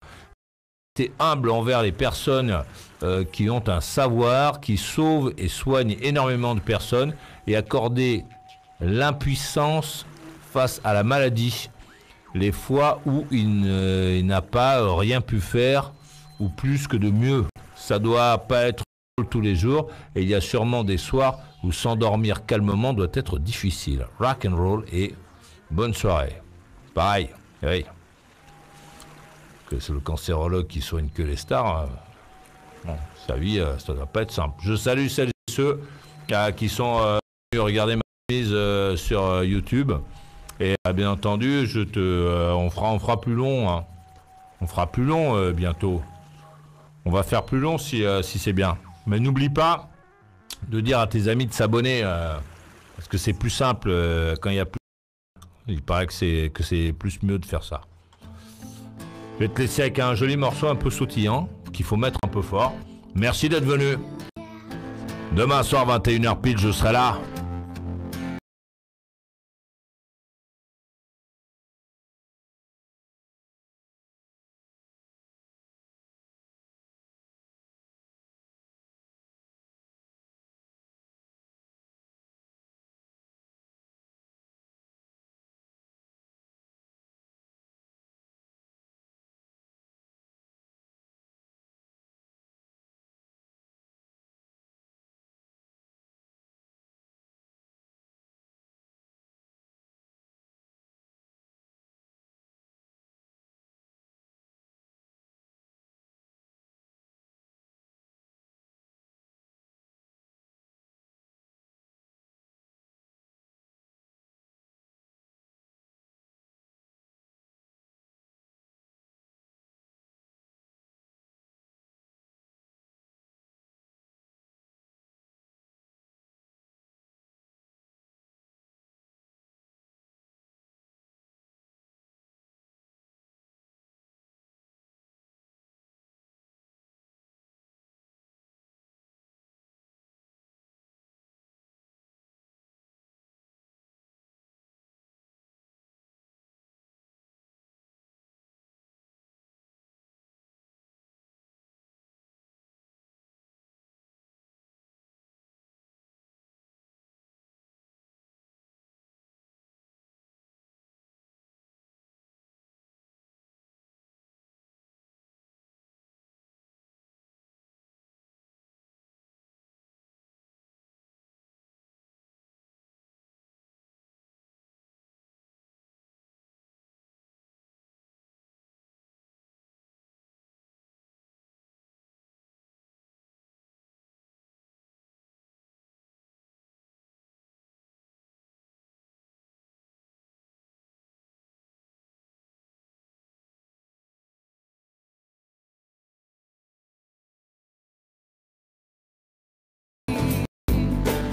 C'est humble envers les personnes euh, qui ont un savoir, qui sauvent et soignent énormément de personnes, et accorder l'impuissance face à la maladie, les fois où il, ne, il n'a pas rien pu faire, ou plus que de mieux. Ça doit pas être tous les jours, et il y a sûrement des soirs où s'endormir calmement doit être difficile. Rock and roll et bonne soirée. Pareil, oui. Que c'est le cancérologue qui soigne que les stars. Euh, bon, sa vie, euh, ça doit pas être simple. Je salue celles et ceux euh, qui sont euh, venus regarder ma mise euh, sur euh, YouTube. Et euh, bien entendu, je te, euh, on fera, on fera plus long. Hein. On fera plus long euh, bientôt. On va faire plus long si, euh, si c'est bien. Mais n'oublie pas de dire à tes amis de s'abonner, euh, parce que c'est plus simple euh, quand il y a plus. Il paraît que c'est, que c'est plus mieux de faire ça. Je vais te laisser avec un joli morceau un peu sautillant, qu'il faut mettre un peu fort. Merci d'être venu. Demain soir, vingt et une heures pile, je serai là.